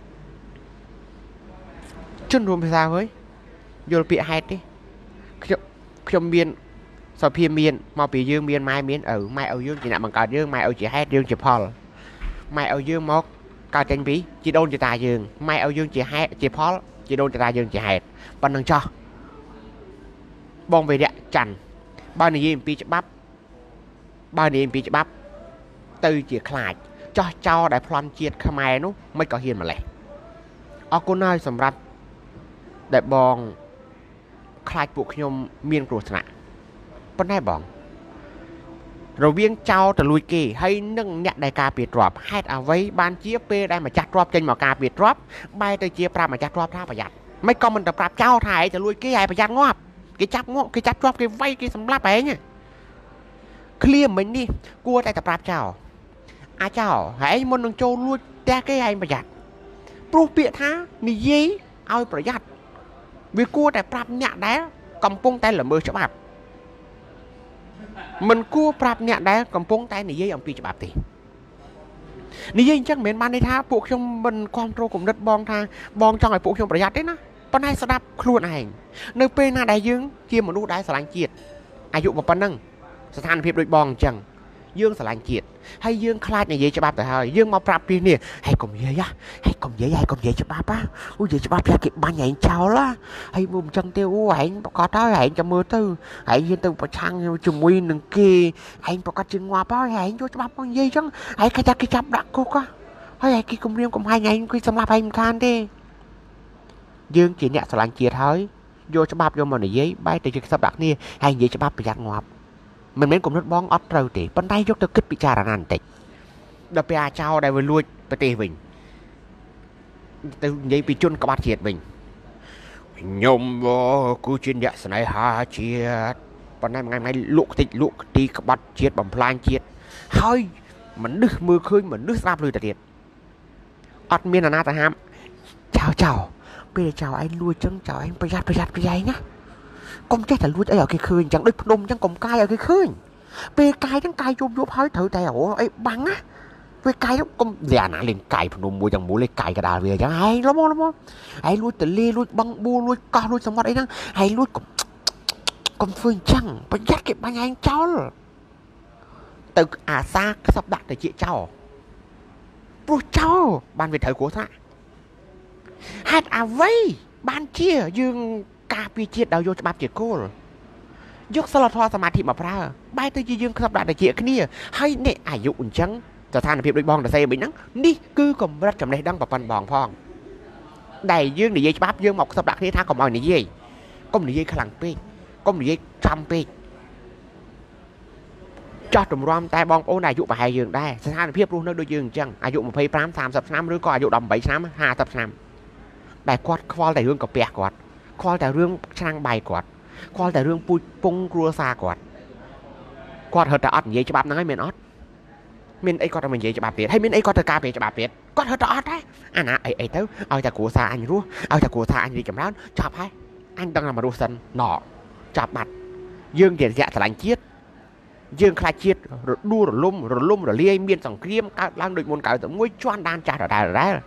ជនរួមភាសាហើយយល់ពាក្យហេតុទេខ្ញុំខ្ញុំមានសុភាមានមកពីយើងមានម៉ែមានឪម៉ែឪយើងជាអ្នកបង្កើតយើងម៉ែឪជាហេតុយើងជាផលម៉ែឪយើងមកកើតចេញពីជីដូនជីតាយើងម៉ែឪយើងជាហេតុជាផលជីដូនជីតាយើងជាហេតុប៉ុណ្្នឹងចោះបងវេរៈច័ន្ទបើនិយាយអំពីច្បាប់បើនិយាយអំពីច្បាប់ទៅជាខ្លាចចោះចោលដែលប្លន់ជាតិខ្មែរនោះមិនក៏ហ៊ានម្លេះអរគុណហើយសម្រាប់ដែលបងខ្លាចពួកខ្ញុំមានគ្រោះថ្នាក់ប៉ុន្តែបងរវាងចោលទៅលួចគេហើយនឹងអ្នកដែលការពារទ្រព្យហេតុអ្វីបានជាពេលដែលម្ចាស់ទ្រព្យចេញមកការពារទ្រព្យបែរទៅជាប្រាប់ម្ចាស់ទ្រព្យថាប្រយ័ត្នមិនក៏មិនទៅប្រាប់ចោលថាឯងទៅលួចគេឲ្យប្រយ័ត្នងាប់គេចាប់ងាប់គេចាប់ទ្រព្យគេវាយគេសម្លាប់ឯងឃ្លាមិញនេះគួរតែទៅប្រាប់ចោលអាចោលហើយមុននឹងចូលលួចផ្ទះគេឯងប្រយ័ត្នព្រោះពាក្យថានិយាយឲ្យប្រយ័ត្នវាគួរតែប្រាប់អ្នកដែលកំពុងតែល្មើសច្បាប់មិនគួរប្រាប់អ្នកដែលកំពុងតែនិយាយអំពីច្បាប់ទេនិយាយអញ្ចឹងមិនមែនបានន័យថាពួកខ្ញុំមិនគ្រប់គ្រងគំនិតបងថាបងចង់ឲ្យពួកខ្ញុំប្រយ័ត្នទេណាប៉ុន្តែស្ដាប់ខ្លួនឯងនៅពេលណាដែលយើងជាមនុស្សដែលស្រឡាញ់ជាតិអាយុប៉ុណ្ណឹងស្ថានភាពដូចបងអញ្ចឹងយើងស្រឡាញ់ជាតិហើយយើងខ្លាចនិយាយច្បាប់ទៅហើយយើងមកប្រាប់ពីនេះហើយកុំនិយាយហើយកុំនិយាយហើយកុំនិយាយច្បាប់អូនិយាយច្បាប់ផ្លាស់គេបាញ់ឯងចោលហើយមកអញ្ចឹងទេអូឯងប្រកាសហើយឯងចាំមើលទៅឯងហ៊ានទៅប្រឆាំងជាមួយនឹងគេឯងប្រកាសជាងាប់ហើយឯងយកច្បាប់មកនិយាយអញ្ចឹងឯងគេថាគេចាប់ដាក់គុកហើយឯងគេគំរាមកំហែងឯងគេសម្លាប់ឯងមិនខានទេយើងជាអ្នកស្រឡាញ់ជាតិហើយយកច្បាប់យកមកនិយាយបែរទៅជាខ្សឹបដាក់គ្នាហើយនិយាយច្បាប់ប្រយ័ត្នងាប់មិនមែនគំនិតបងអត់ត្រូវទេប៉ុន្តែយកទៅគិតពិចារណាបន្តិចដល់ពេលអាចោដែលវាលួចប្រទេសវិញទៅនិយាយពីជនក្បត់ជាតិវិញខ្ញុំគឺជាអ្នកស្នេហាជាតិប៉ុន្តែថ្ងៃថ្ងៃលក់តិចលក់ទីក្បត់ជាតិបំផ្លាញជាតិហើយមនុស្សមើលឃើញមនុស្សស្ដាប់ឮទៅទៀតអត់មានអាណាទៅហាមចោចោពេលចោឯងលួចចឹងចោឯងប្រយ័ត្នប្រយ័ត្នប្រយែងណាកុំចេះតែលួចអីឲ្យគេឃើញចឹងដូចភ្នំចឹងកុំកាយឲ្យគេឃើញពេលកាយចឹងកាយយប់យប់ហើយត្រូវតែអូអីបាំងណាពេលកាយកុំលាណាលេងកាយភ្នំមួយចឹងមូលលេងកាយកដាលវាចឹងឯងល្មមល្មមឯងលួចតលីលួចបឹងបួលលួចកោះលួចសមុទ្រអីហ្នឹងឯងលួចកុំធ្វើអញ្ចឹងប្រយ័ត្នគេបាញ់ឯងចោលទៅអាសាខ្សឹបដាក់ទៅជាចោលព្រោះចោលបានវាត្រូវគ្រោះថ្នាក់ហេតុអ្វីបានជាយើងការពារជាតិដោយយកច្បាប់ជាគោលយកសិលធម៌សមាធិមកប្រើបែរទៅជាយើងខ្សឹបដាក់ទៅជាគ្នាហើយនេះអាយុអញ្ចឹងស្ថានភាពដូចបងតសេមិញហ្នឹងនេះគឺកម្រិតចំណេះដឹងប្រព័ន្ធបងផងដែលយើងនិយាយច្បាប់យើងមកខ្សឹបដាក់គ្នាថាកុំឲ្យនិយាយកុំនិយាយខ្លាំងពេកកុំនិយាយចំពេកចោះទម្រាំតែបងប្អូនអាយុប្រហែលយើងដែរស្ថានភាពរស់នៅដូចយើងអញ្ចឹងអាយុ25 30ឆ្នាំឬក៏អាយុ18ឆ្នាំ50ឆ្នាំដែលគាត់ខ្វល់តែរឿងកាពះគាត់ខ្វល់តែរឿងឆ្នាំងបាយគាត់ខ្វល់តែរឿងពូជពងគ្រួសារគាត់គាត់ហៅតែអត់និយាយច្បាប់ហ្នឹងហើយមានអត់មានអីគាត់តែនិយាយច្បាប់ទៀតហើយមានអីគាត់ទៅការពារច្បាប់ទៀតគាត់ហៅតែអត់ដែរអាណាអីអីទៅឲ្យតែគ្រួសារអញរស់ឲ្យតែគ្រួសារអញរីកចម្រើនចាប់ហើយអញដឹងតែមករស់សិនណចាប់បាត់យើងជារយៈស្រឡាញ់ជាតិ dương khai chiết rồi đua rồi lum rồi lum rồi lia miên sòng kiếm cao lang đôi môn cao từ mũi choan đan chả rồi đài rồi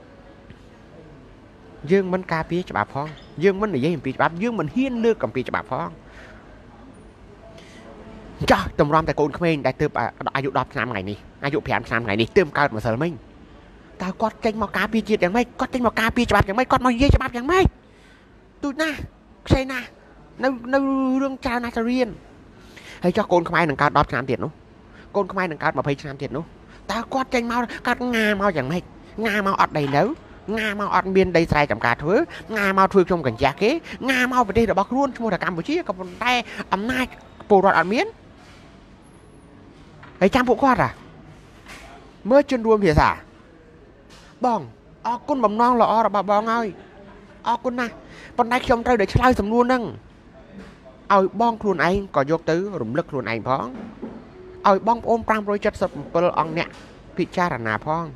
dương mình cà phê cho bà phong dương mình là dây hình bà dương mình hiên lư cầm phê cho bà phong cho tầm rom tại cồn khmer đại từอายุ đọc năm ngày này อายุ แปด năm ngày này tươm cao mà sợ mình tao có tranh màu cà phê chiết chẳng mấy có tranh màu cà phê cho bà chẳng mấy con màu dây cho bà chẳng mấy tôi na xe na nó nó rương cha na ta riêng hay cho cồn khmer đừng cao 10 năm tiền nó cồn khmer đừng cao mà phê năm tiền nó tao có tranh màu cắt nga màu chẳng mấy nga màu ọt đầy nấu nga mau ọt miên đầy sai chậm cả thứ nga mau thui trong cảnh giác kế nga mau về đây là bác luôn mua là Campuchia còn tay ấm nai bồ đọt ọt miến ấy trăm phụ quát à mới chân đuông thì xả bong o con bầm non là o là bà bong ơi o con na con tay trong tay để chơi sầm luôn nâng ơi bong luôn anh có vô tứ rụng lực luôn anh phóng ơi bong ôm pram rồi chất sập bờ ông nè bị cha là nà phong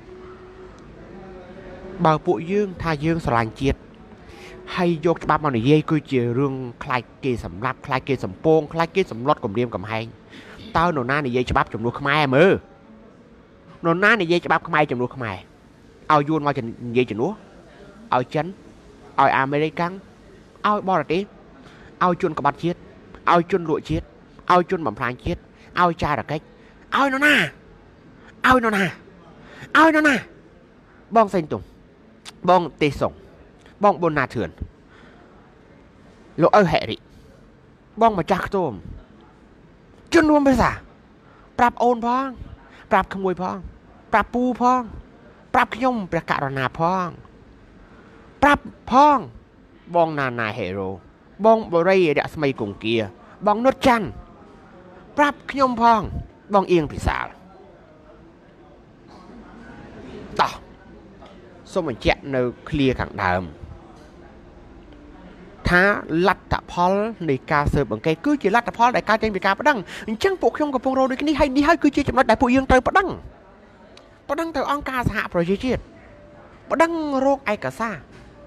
bà phụ dương tha dương sờ lành chiết hay vô ba món này dây cứ chia rương khai kê sầm lạp khai kê sầm pong khai kê sầm lót cầm đêm cầm hay tao nổ na này dây cho bắp chồng nuôi không ai mà nổ na này dây cho bắp không ai chồng nuôi không ai ao yuan ngoài chồng dây chồng nuôi ao chấn ao American ao bò tí ao chun cà bát chiết ao chun lụa chiết ao chun bầm phang chiết ao cha là cách ao nó na ao nó na ao nó na bong xanh tùng bong tê sổng bong bồn nà thườn lộ ơi hệ đi bong mà chắc tôm chân luôn bây giờ prap ôn phong prap khmui phong prap pu phong prap nhung prap cà rana phong prap phong bong nà nà hero bong bờ ray đã mây cùng kia bong nốt chăn prap nhung phong bong yên bị xả tao xong mình chạy nơi clear thẳng đờm thá lặt tạ Paul này ca sơ bằng cây cứ chỉ lặt tạ Paul đại ca trên bị ca bắt đăng chẳng bộ không có phong rô đi cái này hay đi hay cứ chỉ chậm nói đại bộ yên tới bắt đăng bắt đăng tới ông ca hạ rồi chỉ chết bắt đăng rô ai cả xa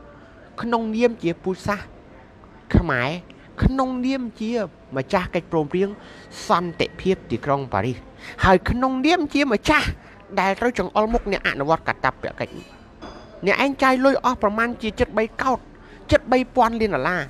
không niêm chia pu xa khám mái không niêm chia mà cha cái prom riêng san tệ phiếp thì trong Paris hay không niêm chia mà cha đại tới trong almost nè ăn vót cả tập vậy cái nè anh trai lôi ởประมาณ chia chất bay cao chất bay pon liên là la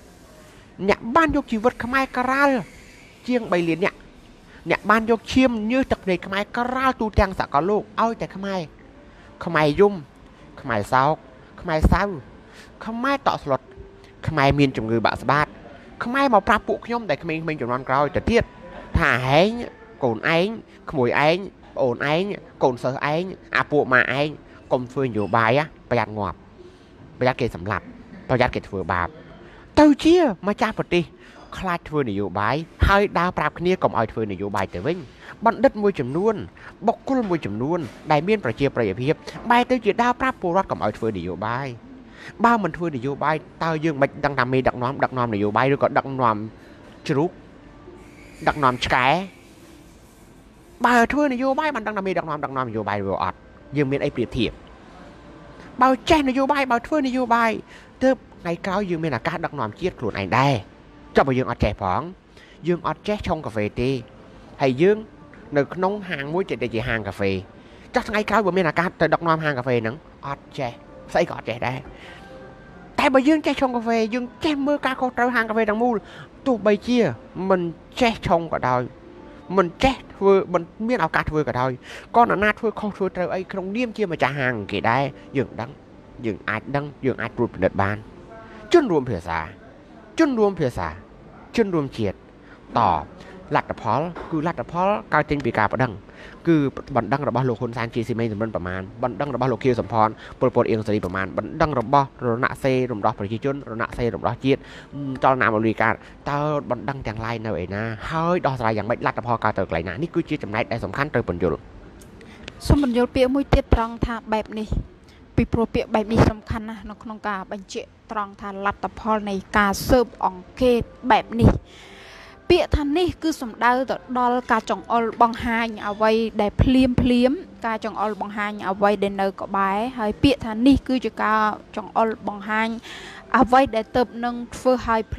nè ban vô chỉ vật khmai karal chiêng bay liên nè nè ban vô chiêm như tập này khmai karal tu trang xã có lục ôi tại khmai khmai dung khmai sao khmai sao khmai tọt sọt khmai miền trong người bạn bát khmai màu prap phụ nhom tại khmai mình trong non cao tại tiết thả hén cồn ánh khmui ánh ồn ánh cồn sơ ánh à phụ mà ánh công phương nhiều bài áประหยัดงอบประหยัดเกณฑ์สำหรับประหยัดเกณฑ์ถือบาปเต้าเชี่ยมาจ้าปฏิคลาดถือนโยบายให้ดาวปราบគ្នាកុំឲ្យធ្វើនយោបាយទៅវិញបណ្ឌិតមួយចំនួនបុគ្គលមួយចំនួនដែលមានប្រជាប្រិយភាពបែរទៅជាដាវប្រាប់ពលរដ្ឋកុំឲ្យធ្វើនយោបាយបើមិនធ្វើនយោបាយតើយើងមិនដឹងថាមេដឹកនាំដឹកនាំនយោបាយឬក៏ដឹកនាំជ្រូកដឹកនាំឆ្កែបើធ្វើនយោបាយមិនដឹងថាមេដឹកនាំដឹកនាំនយោបាយឬអត់យើងមានអីប្រៀបធៀបបើចេះនយោបាយបើធ្វើនយោបាយទើបថ្ងៃក្រោយយើងមានឱកាសដឹកនាំជាតិខ្លួនឯងដែរចុះបើយើងអត់ចេះផងយើងអត់ចេះឆុងកាហ្វេទេហើយយើងនៅក្នុងហាងមួយចិត្តតែជាហាងកាហ្វេចុះថ្ងៃក្រោយបើមានឱកាសទៅដឹកនាំហាងកាហ្វេហ្នឹងអត់ចេះស្អីក៏អត់ចេះដែរតែបើយើងចេះឆុងកាហ្វេយើងចេះមើលការខុសត្រូវហាងកាហ្វេទាំងមូលទោះបីជាមិនចេះឆុងក៏ដោយមិនចេះធ្វើមិនមានឱកាសធ្វើក៏ដោយក៏ណានាធ្វើខុសធ្វើត្រូវអីក្នុងនាមជាម្ចាស់ហាងគេដែរយើងដឹងយើងអាចដឹងយើងអាចត្រួតពិនិត្យបានជនរួមភាសាជនរួមភាសាជនរួមជាតិតលទ្ធផលគឺលទ្ធផលកើតចេញពីការប្តឹងគឺបណ្ដឹងរបស់លោកហ៊ុនសែនជាស៊ីមេសម្រិនប្រមាណបណ្ដឹងរបស់លោកខៀវសំផនពលពតអៀងសេរីប្រមាណបណ្ដឹងរបស់រណសេរំដោះប្រជាជនរណសេរំដោះជាតិចលនាអមេរិកតើបណ្ដឹងទាំងឡាយនៅឯណាហើយដោះស្រាយយ៉ាងម៉េចលទ្ធផលកើតទៅកន្លែងណានេះគឺជាចំណែកដែលសំខាន់ត្រូវបញ្យល់សូមបញ្យល់ពាក្យមួយទៀតត្រង់ថាបែបនេះពីព្រោះពាក្យបែបនេះសំខាន់ណាស់នៅក្នុងការបញ្ជាក់ត្រង់ថាលទ្ធផលនៃការស៊ើបអង្កេតបែបនេះពាក្យថានេះគឺសំដៅទៅដល់ការចង្អុលបង្ហាញអ្វីដែលភ្លាមភ្លាមការចង្អុលបង្ហាញអ្វីដែលនៅក្បែរហើយពាក្យថានេះគឺជាការចង្អុលបង្ហាញអ្វីដែលទៅនឹងធ្វើឲ្យភ្លាម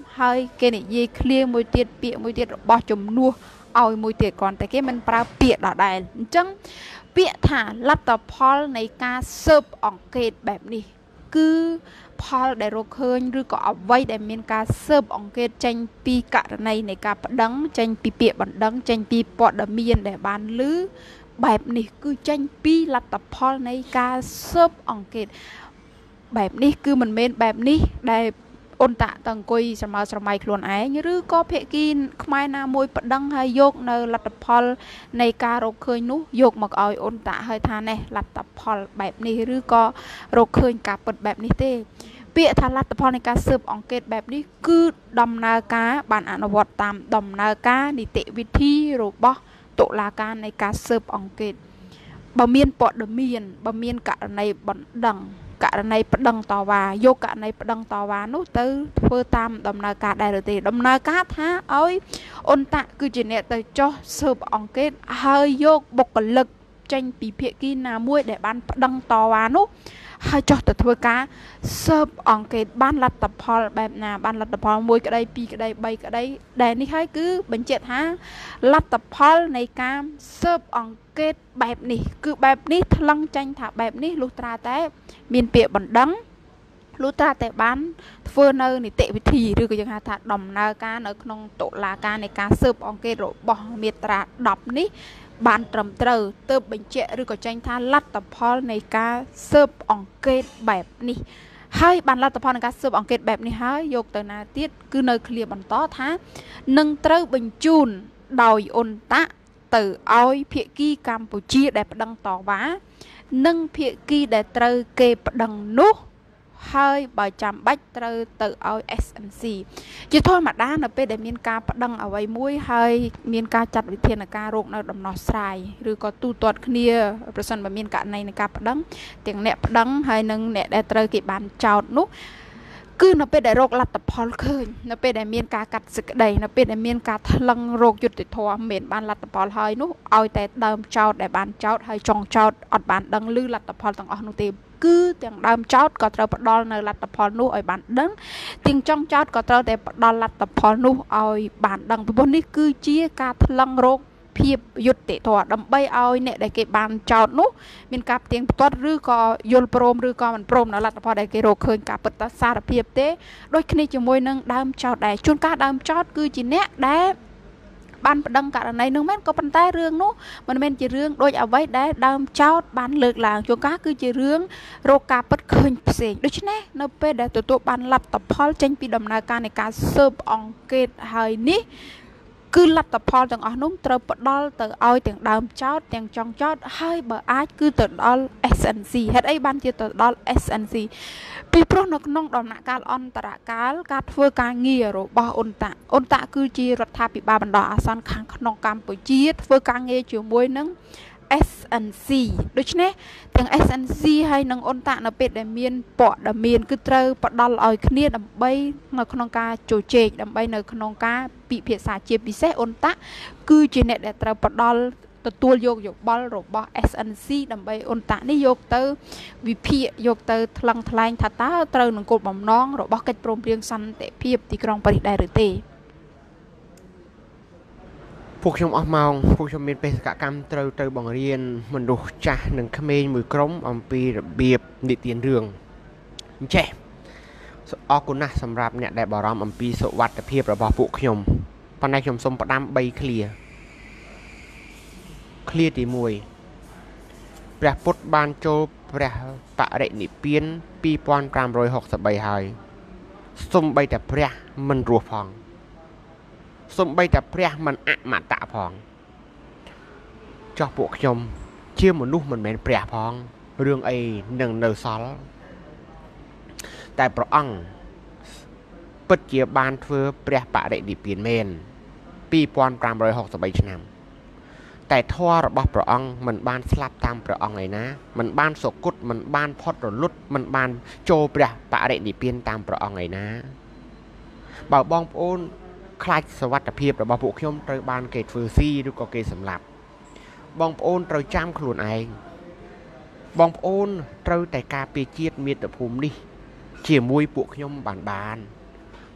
hơi cái này gì clear môi tiệt bịa môi tiệt bỏ chùm nua ao môi tiệt còn tại cái mình prao bịa đỏ đài chẳng bịa thả lát tập Paul này ca sớp ỏng kệt bẹp đi cứ Paul để rô khơiឬក៏អ្វីដែលមានការស៊ើបអង្កេតចេញពីករណីនៃការប្តឹងចេញពីពាក្យបណ្ដឹងចេញពីព័ត៌មានដែលបានឮបែបនេះគឺចេញពីលទ្ធផលនៃការស៊ើបអង្កេតបែបនេះគឺមិនមែនបែបនេះដែលអូនតាតអង្គុយស្រមើស្រមៃខ្លួនឯងឬក៏ភាគីខ្មែរណាមួយប្តឹងហើយយកនៅលទ្ធផលនៃការរកឃើញនោះយកមកឲ្យអូនតាហើយថានេះលទ្ធផលបែបនេះឬក៏រកឃើញការពិតបែបនេះទេពាក្យថាលទ្ធផលនៃការស៊ើបអង្កេតបែបនេះគឺដំណើរការបានអនុវត្តតាមដំណើរការនីតិវិធីរបស់តុលាការនៃការស៊ើបអង្កេតបើមានព័ត៌មានបើមានករណីបណ្ដឹងករណីប្តឹងតវ៉ាយកករណីប្តឹងតវ៉ានោះទៅធ្វើតាមដំណើរការដែរឬទេដំណើរការថាឲ្យអ៊ុនតាក់គឺជាអ្នកទៅចោះស៊ើបអង្កេតហើយយកបុគ្គលិកចេញពីភាគីណាមួយដែលបានប្តឹងតវ៉ានោះហើយចោះទៅធ្វើការស៊ើបអង្កេតបានលទ្ធផលបែបណាបានលទ្ធផលមួយក្តីពីរក្តីបីក្តីដែលនេះហើយគឺបញ្ជាក់ថាលទ្ធផលនៃការស៊ើបអង្កេតបែបនេះគឺបែបនេះថ្លឹងចាញ់ថាបែបនេះលុះត្រាតែមានពាក្យបណ្ដឹងលុះត្រាតែបានធ្វើនៅនីតិវិធីឬក៏យើងហៅថាដំណើរការនៅក្នុងតុលាការនៃការស៊ើបអង្កេតរបស់មាត្រាដប់នេះបានត្រឹមត្រូវទើបបញ្ជាក់ឬក៏ចេញថាលទ្ធផលនៃការស៊ើបអង្កេតបែបនេះហើយបានលទ្ធផលនៃការស៊ើបអង្កេតបែបនេះហើយយកទៅណាទៀតគឺនៅឃ្លាបន្តថានឹងត្រូវបញ្ជូនដោយអ៊ុនតាក់ទៅឲ្យភាគីកម្ពុជាដែលប្តឹងតវ៉ានិងភាគីដែលត្រូវគេប្តឹងនោះហើយបើចាំបាច់ត្រូវទៅឲ្យ เอส เอ็น ซี ជាធម្មតានៅពេលដែលមានការប្តឹងអ្វីមួយហើយមានការចាត់វិធានការរកនៅដំណោះស្រាយឬក៏ទូទាត់គ្នាប្រសិនបើមានករណីនៃការប្តឹងទាំងអ្នកប្តឹងហើយនិងអ្នកដែលត្រូវគេបានចោទនោះគឺនៅពេលដែលរកលទ្ធផលឃើញនៅពេលដែលមានការកាត់សេចក្តីនៅពេលដែលមានការថ្លឹងរោគយុត្តិធម៌មិនបានលទ្ធផលហើយនោះឲ្យតែដើមចោទដែលបានចោទហើយចុងចោទអត់បានដឹងឮលទ្ធផលទាំងអស់នោះទេគឺទាំងដើមចោទក៏ត្រូវផ្ដល់នៅលទ្ធផលនោះឲ្យបានដឹងទាំងចុងចោទក៏ត្រូវតែផ្ដល់លទ្ធផលនោះឲ្យបានដឹងពីព្រោះនេះគឺជាការថ្លឹងរោគភាពយុត្តិធម៌ដើម្បីឲ្យអ្នកដែលគេបានចោទនោះមានការផ្ទៀងផ្ទាត់ឬក៏យល់ព្រមឬក៏មិនព្រមនៅលទ្ធផលដែលគេរកឃើញការពិតសារភាពទេដូចគ្នាជាមួយនឹងដើមចោទដែរជួនកាលដើមចោទគឺជាអ្នកដែលបានប្តឹងករណីនោះមែនក៏ប៉ុន្តែរឿងនោះមិនមែនជារឿងដូចអ្វីដែលដើមចោទបានលើកឡើងជួនកាលគឺជារឿងរកការពិតឃើញផ្សេងដូច្នេះនៅពេលដែលទទួលបានលទ្ធផលចេញពីដំណើរការនៃការស៊ើបអង្កេតហើយនេះគឺលទ្ធផលទាំងអស់នោះត្រូវផ្ដល់ទៅឲ្យទាំងដើមចោទទាំងចុងចោទហើយបើអាចគឺទៅដល់ เอส เอ็น ซี ហេតុអីបានជាទៅដល់ เอส เอ็น ซี ពីព្រោះនៅក្នុងដំណាក់កាលអន្តរកាលការធ្វើការងាររបស់អ៊ុនតាអ៊ុនតាគឺជារដ្ឋាភិបាលបណ្ដោះអាសន្នខាងក្នុងកម្ពុជាធ្វើការងារជាមួយនឹង เอส เอ็น ซี ដូច្នេះទាំង เอส เอ็น ซี ហើយនិងអ៊ុនតានៅពេលដែលមានព័ត៌មានគឺត្រូវផ្ដល់ឲ្យគ្នាដើម្បីនៅក្នុងការជជែកដើម្បីនៅក្នុងការពិភាក្សាជាពិសេសអ៊ុនតាគឺជាអ្នកដែលត្រូវផ្ដល់ទទួលយកយោបល់របស់ เอส เอ็น ซี ដើម្បីអ៊ុនតានេះយកទៅវិភាគយកទៅថ្លឹងថ្លែងថាតើត្រូវនឹងគោលបំណងរបស់កិច្ចព្រមព្រៀងសន្តិភាពទីក្រុងប៉ារីសដែរឬទេពួកខ្ញុំអស់ម៉ោងពួកខ្ញុំមានបេសកកម្មត្រូវទៅបង្រៀនមនុស្សចាស់និងក្មេងមួយក្រុមអំពីរបៀបនិទានរឿងអញ្ចេះអរគុណណាស់សម្រាប់អ្នកដែលបារម្ភអំពីសុវត្ថិភាពរបស់ពួកខ្ញុំប៉ុន្តែខ្ញុំសូមផ្ដាំបីឃ្លាឃ្លាទីមួយព្រះពុទ្ធបានចូលព្រះបរិនិព្វានពីរពាន់ប្រាំរយហុកសិបបីហើយសូម្បីតែព្រះមិនរស់ផងសូម្បីតែព្រះមិនអមតៈផងចោះពួកខ្ញុំជាមនុស្សមិនមែនព្រះផងរឿងអីនឹងនៅសល់តែព្រះអង្គពិតជាបានធ្វើព្រះបរិនិព្វានមែនពីរពាន់ប្រាំរយហុកសិបបីឆ្នាំតែធម៌របស់ព្រះអង្គមិនបានស្លាប់តាមព្រះអង្គឯណាមិនបានសុគតមិនបានផុតរលត់មិនបានចូលព្រះបរិនិព្វានតាមព្រះអង្គឯណាបើបងប្អូនខ្លាចសុវត្ថិភាពរបស់ពួកខ្ញុំត្រូវបានគេធ្វើស៊ីឬក៏គេសម្លាប់បងប្អូនត្រូវចាំខ្លួនឯងបងប្អូនត្រូវតែការពារជាតិមាតុភូមិនេះជាមួយពួកខ្ញុំបានបាន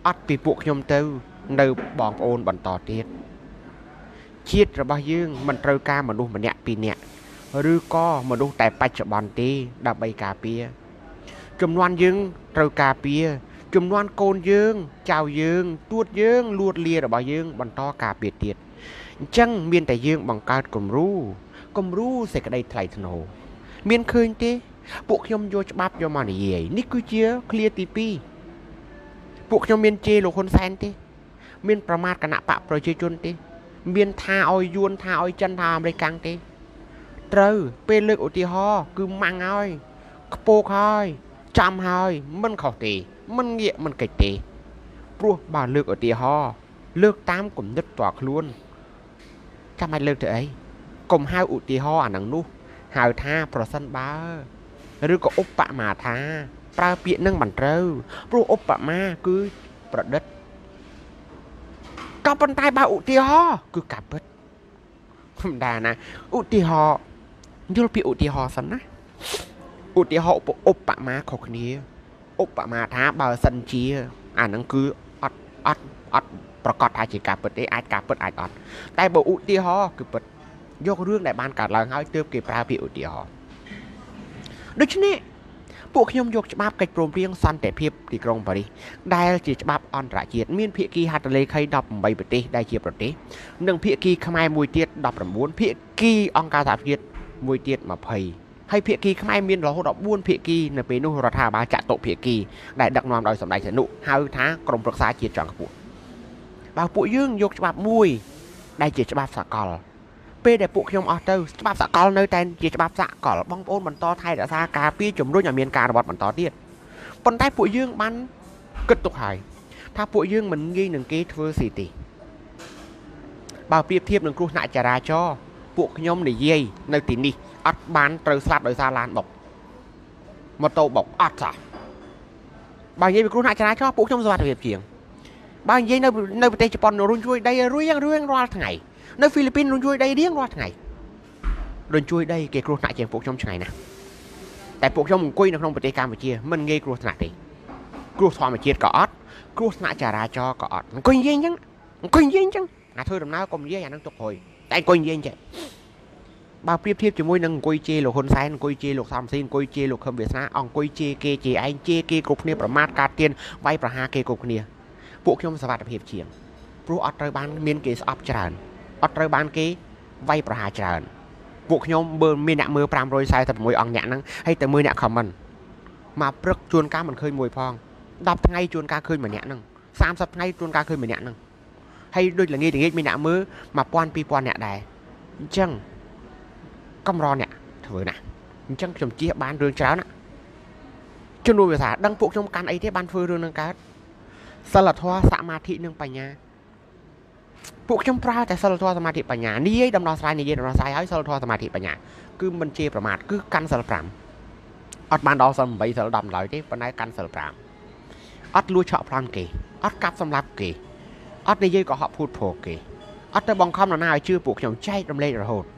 អត់ពីពួកខ្ញុំទៅនៅបងប្អូនបន្តទៀតជាតិរបស់យើងមិនត្រូវការមនុស្សម្នាក់ពីរនាក់ឬក៏មនុស្សតែបច្ចុប្បន្នទេដើម្បីការពារចំនួនយើងត្រូវការពារចំនួនកូនយើងចៅយើងទួតយើងលួតលារបស់យើងបន្តការពារទៀតអញ្ចឹងមានតែយើងបង្កើតគំរូគំរូសេចក្តីថ្លៃថ្នូរមានឃើញទេពួកខ្ញុំយកច្បាប់យកមកនិយាយនេះគឺជាឃ្លាទីពីរពួកខ្ញុំមានជេរលោកហ៊ុនសែនទេមានប្រមាថគណៈបកប្រជាជនទេមានថាឲ្យយួនថាឲ្យចិនថាអាមេរិកកាំងទេត្រូវពេលលើកឧទាហរណ៍គឺម៉ាំងហើយខ្ពកហើយចាំហើយមិនខុសទេមិនងាកមិនកិច្ចទេព្រោះបើលើកឧទាហរណ៍លើកតាមគំនិតផ្ទាល់ខ្លួនចាំឲ្យលើកទៅអីកុំហៅឧទាហរណ៍អានឹងនោះហៅថាប្រសិនបើឬក៏ឧបមាថាប្រើពាក្យនឹងមិនត្រូវព្រោះឧបមាគឺប្រឌិតក៏ប៉ុន្តែបើឧទាហរណ៍គឺការពិតធម្មតាណាឧទាហរណ៍យល់ពីឧទាហរណ៍សិនណាឧទាហរណ៍ឧបមាខុសគ្នាឧបមាថាបើសិនជាអាហ្នឹងគឺអត់អត់អត់ប្រកាសថាជាការពិតទេអាចការពិតអាចអត់តែបើឧទាហរណ៍គឺពិតយករឿងដែលបានកើតឡើងហើយទើបគេប្រើពាក្យឧទាហរណ៍ដូច្នេះពួកខ្ញុំយកច្បាប់កិច្ចព្រមព្រៀងសន្តិភាពទីក្រុងប៉ារីសដែលជាច្បាប់អន្តរជាតិមានភាគីហត្ថលេខីដប់ប្រាំបីប្រទេសដែលជាប្រទេសនិងភាគីខ្មែរមួយទៀតដប់ប្រាំបួនភាគីអង្គការសហជាតិមួយទៀតยี่สิบហើយភាគីខ្មែរមានរហូតដល់បួនភាគីនៅពេលនោះរដ្ឋាភិបាលចាក់តុភាគីដែលដឹកនាំដោយសម្ដេចសនុហៅថាក្រមប្រឹក្សាជាតិចុងខ្ពស់បើពួកយើងយកច្បាប់មួយដែលជាច្បាប់សកលពេលដែលពួកខ្ញុំអស់ទៅច្បាប់សកលនៅតែជាច្បាប់សកលបងប្អូនបន្តថែរក្សាការពារជំរុញឲ្យមានការអនុវត្តបន្តទៀតប៉ុន្តែពួកយើងបានគិតទុកហើយថាពួកយើងមិនងាយនឹងគេធ្វើស៊ីទេបើប្រៀបធៀបនឹងគ្រោះថ្នាក់ចរាចរណ៍ពួកខ្ញុំនិយាយនៅទីនេះអត់បានត្រូវស្លាប់ដោយសារឡានបុកម៉ូតូបុកអត់សោះបើនិយាយពីគ្រោះថ្នាក់ចរាចរណ៍ពួកខ្ញុំសុវត្ថិភាពជាងបើនិយាយនៅនៅប្រទេសជប៉ុនរុញជួយដីរៀងរៀងរាល់ថ្ងៃនៅហ្វីលីពីនរុញជួយដីរៀងរាល់ថ្ងៃរុញជួយដីគេគ្រោះថ្នាក់ជាងពួកខ្ញុំឆ្ងាយណាស់តែពួកខ្ញុំអង្គុយនៅក្នុងប្រទេសកម្ពុជាមិនងាយគ្រោះថ្នាក់ទេគ្រោះធម្មជាតិក៏អត់គ្រោះថ្នាក់ចរាចរណ៍ក៏អត់អង្គុយនិយាយអញ្ចឹងអង្គុយនិយាយអញ្ចឹងអាធ្វើដំណើរកុំនិយាយអានឹងទុកព្រួយតែអង្គុយនិយាយអញ្ចឹងបើប្រៀបធៀបជាមួយនឹងអង្គុយជេរលោកហ៊ុនសែនអង្គុយជេរលោកសំស៊ីអង្គុយជេរលោកខឹមវាសនាអង្គុយជេរគេជេរឯងជេរគេគ្រប់គ្នាប្រមាថកាត់ទៀនវាយប្រហារគេគ្រប់គ្នាពួកខ្ញុំសុវត្ថិភាពជាងព្រោះអត់ត្រូវបានមានគេស្អប់ច្រើនអត់ត្រូវបានគេវាយប្រហារច្រើនពួកខ្ញុំមើលមានអ្នកមើលfive hundred forty-sixអង្គអ្នកហ្នឹងហើយតែមើលអ្នក comment មកព្រឹកជួនកាលមិនឃើញមួយផងtenថ្ងៃជួនកាលឃើញម្នាក់ហ្នឹងthirtyថ្ងៃជួនកាលឃើញម្នាក់ហ្នឹងហើយដូចល្ងាចល្ងាចមានអ្នកមើលone thousand two thousandអ្នកដែរអញ្ចឹងកំរអ្នកធ្វើណាអញ្ចឹងខ្ញុំជៀសបានរឿងច្រើនណាជំនួសវាថាដឹងពួកខ្ញុំកាន់អីទេបានធ្វើរឿងនឹងកើតសិលធម៌សមាធិនិងបញ្ញាពួកខ្ញុំប្រើតែសិលធម៌សមាធិបញ្ញានិយាយដំណោះស្រាយនិយាយដំណោះស្រាយហើយសិលធម៌សមាធិបញ្ញាគឺមិនជេរប្រមាថគឺកាន់សិលfiveអត់បានដល់សិលeightសិលtenឡើយទេប៉ុន្តែកាន់សិលfiveអត់លួចឆក់ប្លន់គេអត់កាប់សម្លាប់គេអត់និយាយកុហកភូតភរគេអត់ទៅបង្ខំនរណាឲ្យជឿពួកខ្ញុំចែករំលែករហូត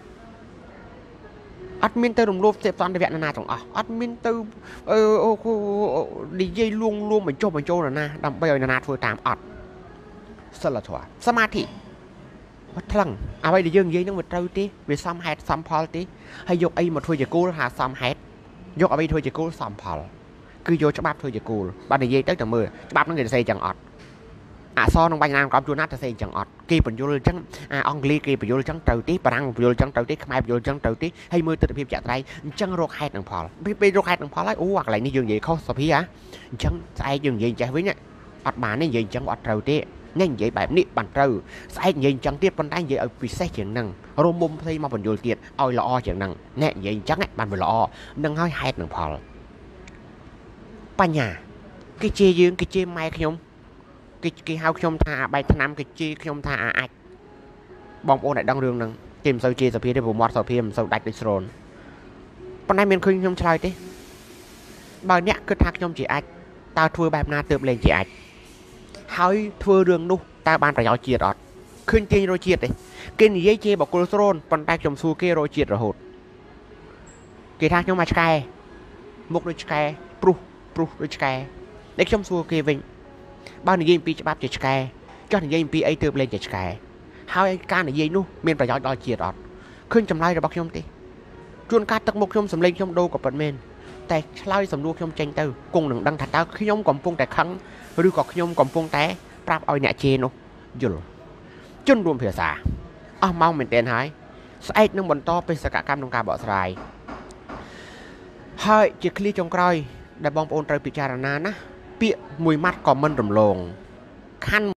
អត់មានទៅរំលោភសេពសន្តិវៈនរណាទាំងអស់អត់មានទៅអឺនិយាយលួងលួងបញ្ចុះបញ្ចូលនរណាដើម្បីឲ្យនរណាធ្វើតាមអត់សិលធម៌សមាធិអត់ថ្លឹងអ្វីដែលយើងនិយាយនឹងវាត្រូវទេវាសមហេតុសមផលទេហើយយកអីមកធ្វើជាគោលថាសមហេតុយកអ្វីធ្វើជាគោលសមផលគឺយកច្បាប់ធ្វើជាគោលបើនិយាយទៅតែមើលច្បាប់នឹងគេសរសេរចឹងអត់អក្សរក្នុងបញ្ញត្តិកម្មជួនណាសរសេរចឹងអត់គេបញ្យល់ចឹងអាអង់គ្លេសគេបញ្យល់ចឹងត្រូវទេបារាំងបញ្យល់ចឹងត្រូវទេខ្មែរបញ្យល់ចឹងត្រូវទេហើយមើលទស្សនវិជ្ជាចាក់ត្រៃអញ្ចឹងរកហេតុនិងផលពេលរកហេតុនិងផលហើយអូអាកន្លែងនេះយើងនិយាយខុសសភាហ៎អញ្ចឹងស្អែកយើងនិយាយចេះវិញអត់បានទេនិយាយចឹងអត់ត្រូវទេញ៉ាំនិយាយបែបនេះបានត្រូវស្អែកនិយាយចឹងទៀតប៉ុន្តែនិយាយឲ្យពិសេសជាងហ្នឹងរមុំផ្សេងមកបញ្យល់ទៀតឲ្យល្អជាងហ្នឹងណែនិយាយចឹងបានវាល្អនឹងឲ្យហេតុនិងផលបញ្ញាគេជេរយើងគេជេរម៉ែខ្ញុំគេគេហៅខ្ញុំថាបែកឆ្នាំគេជេរខ្ញុំថាអាចបងប្អូនដែលដឹងរឿងហ្នឹងគេមិនសូវជេរសភាទេព្រោះមាត់សភាមិនសូវដាច់ដូចស្រនប៉ុន្តែមានឃើញខ្ញុំឆ្លើយទេបើអ្នកគិតថាខ្ញុំជាអាចតើធ្វើបែបណាទើបលេងជាអាចហើយធ្វើរឿងនោះតើបានប្រយោជន៍ជាតិអត់ឃើញទាញរយជាតិទេគេនិយាយជេរបកគលស្រនប៉ុន្តែខ្ញុំសួរគេរយជាតិរហូតគេថាខ្ញុំមកឆ្កែមុខដូចឆ្កែព្រុសព្រុសដូចឆ្កែតែខ្ញុំសួរគេវិញ bao nhiêu pi cho bắp chỉ cái cho nên dây pi ấy từ lên chỉ cái hai ca này dây nu miềnประโยชน์ដល់ជាតិអត់ឃើញចម្លើយរបស់ខ្ញុំទេជួនកាលទឹកមុខខ្ញុំសម្លេងខ្ញុំដូរក៏ប៉ុតមែនតែឆ្លើយសំណួរខ្ញុំចេញទៅគង់នឹងដឹងថាតើខ្ញុំកំពុងតែខឹងឬក៏ខ្ញុំកំពុងតែប្រាប់ឲ្យអ្នកជេរនោះយល់ជនរួមភាសាអស់ម៉ោងមែនតើហើយស្អែកនឹងបន្តបេសកកម្មក្នុងការបកស្រាយហើយជាឃ្លាចុងក្រោយដែលបងប្អូនត្រូវពិចារណាណាពាក្យមួយម៉ាត់ក៏មិនរំលងខាន់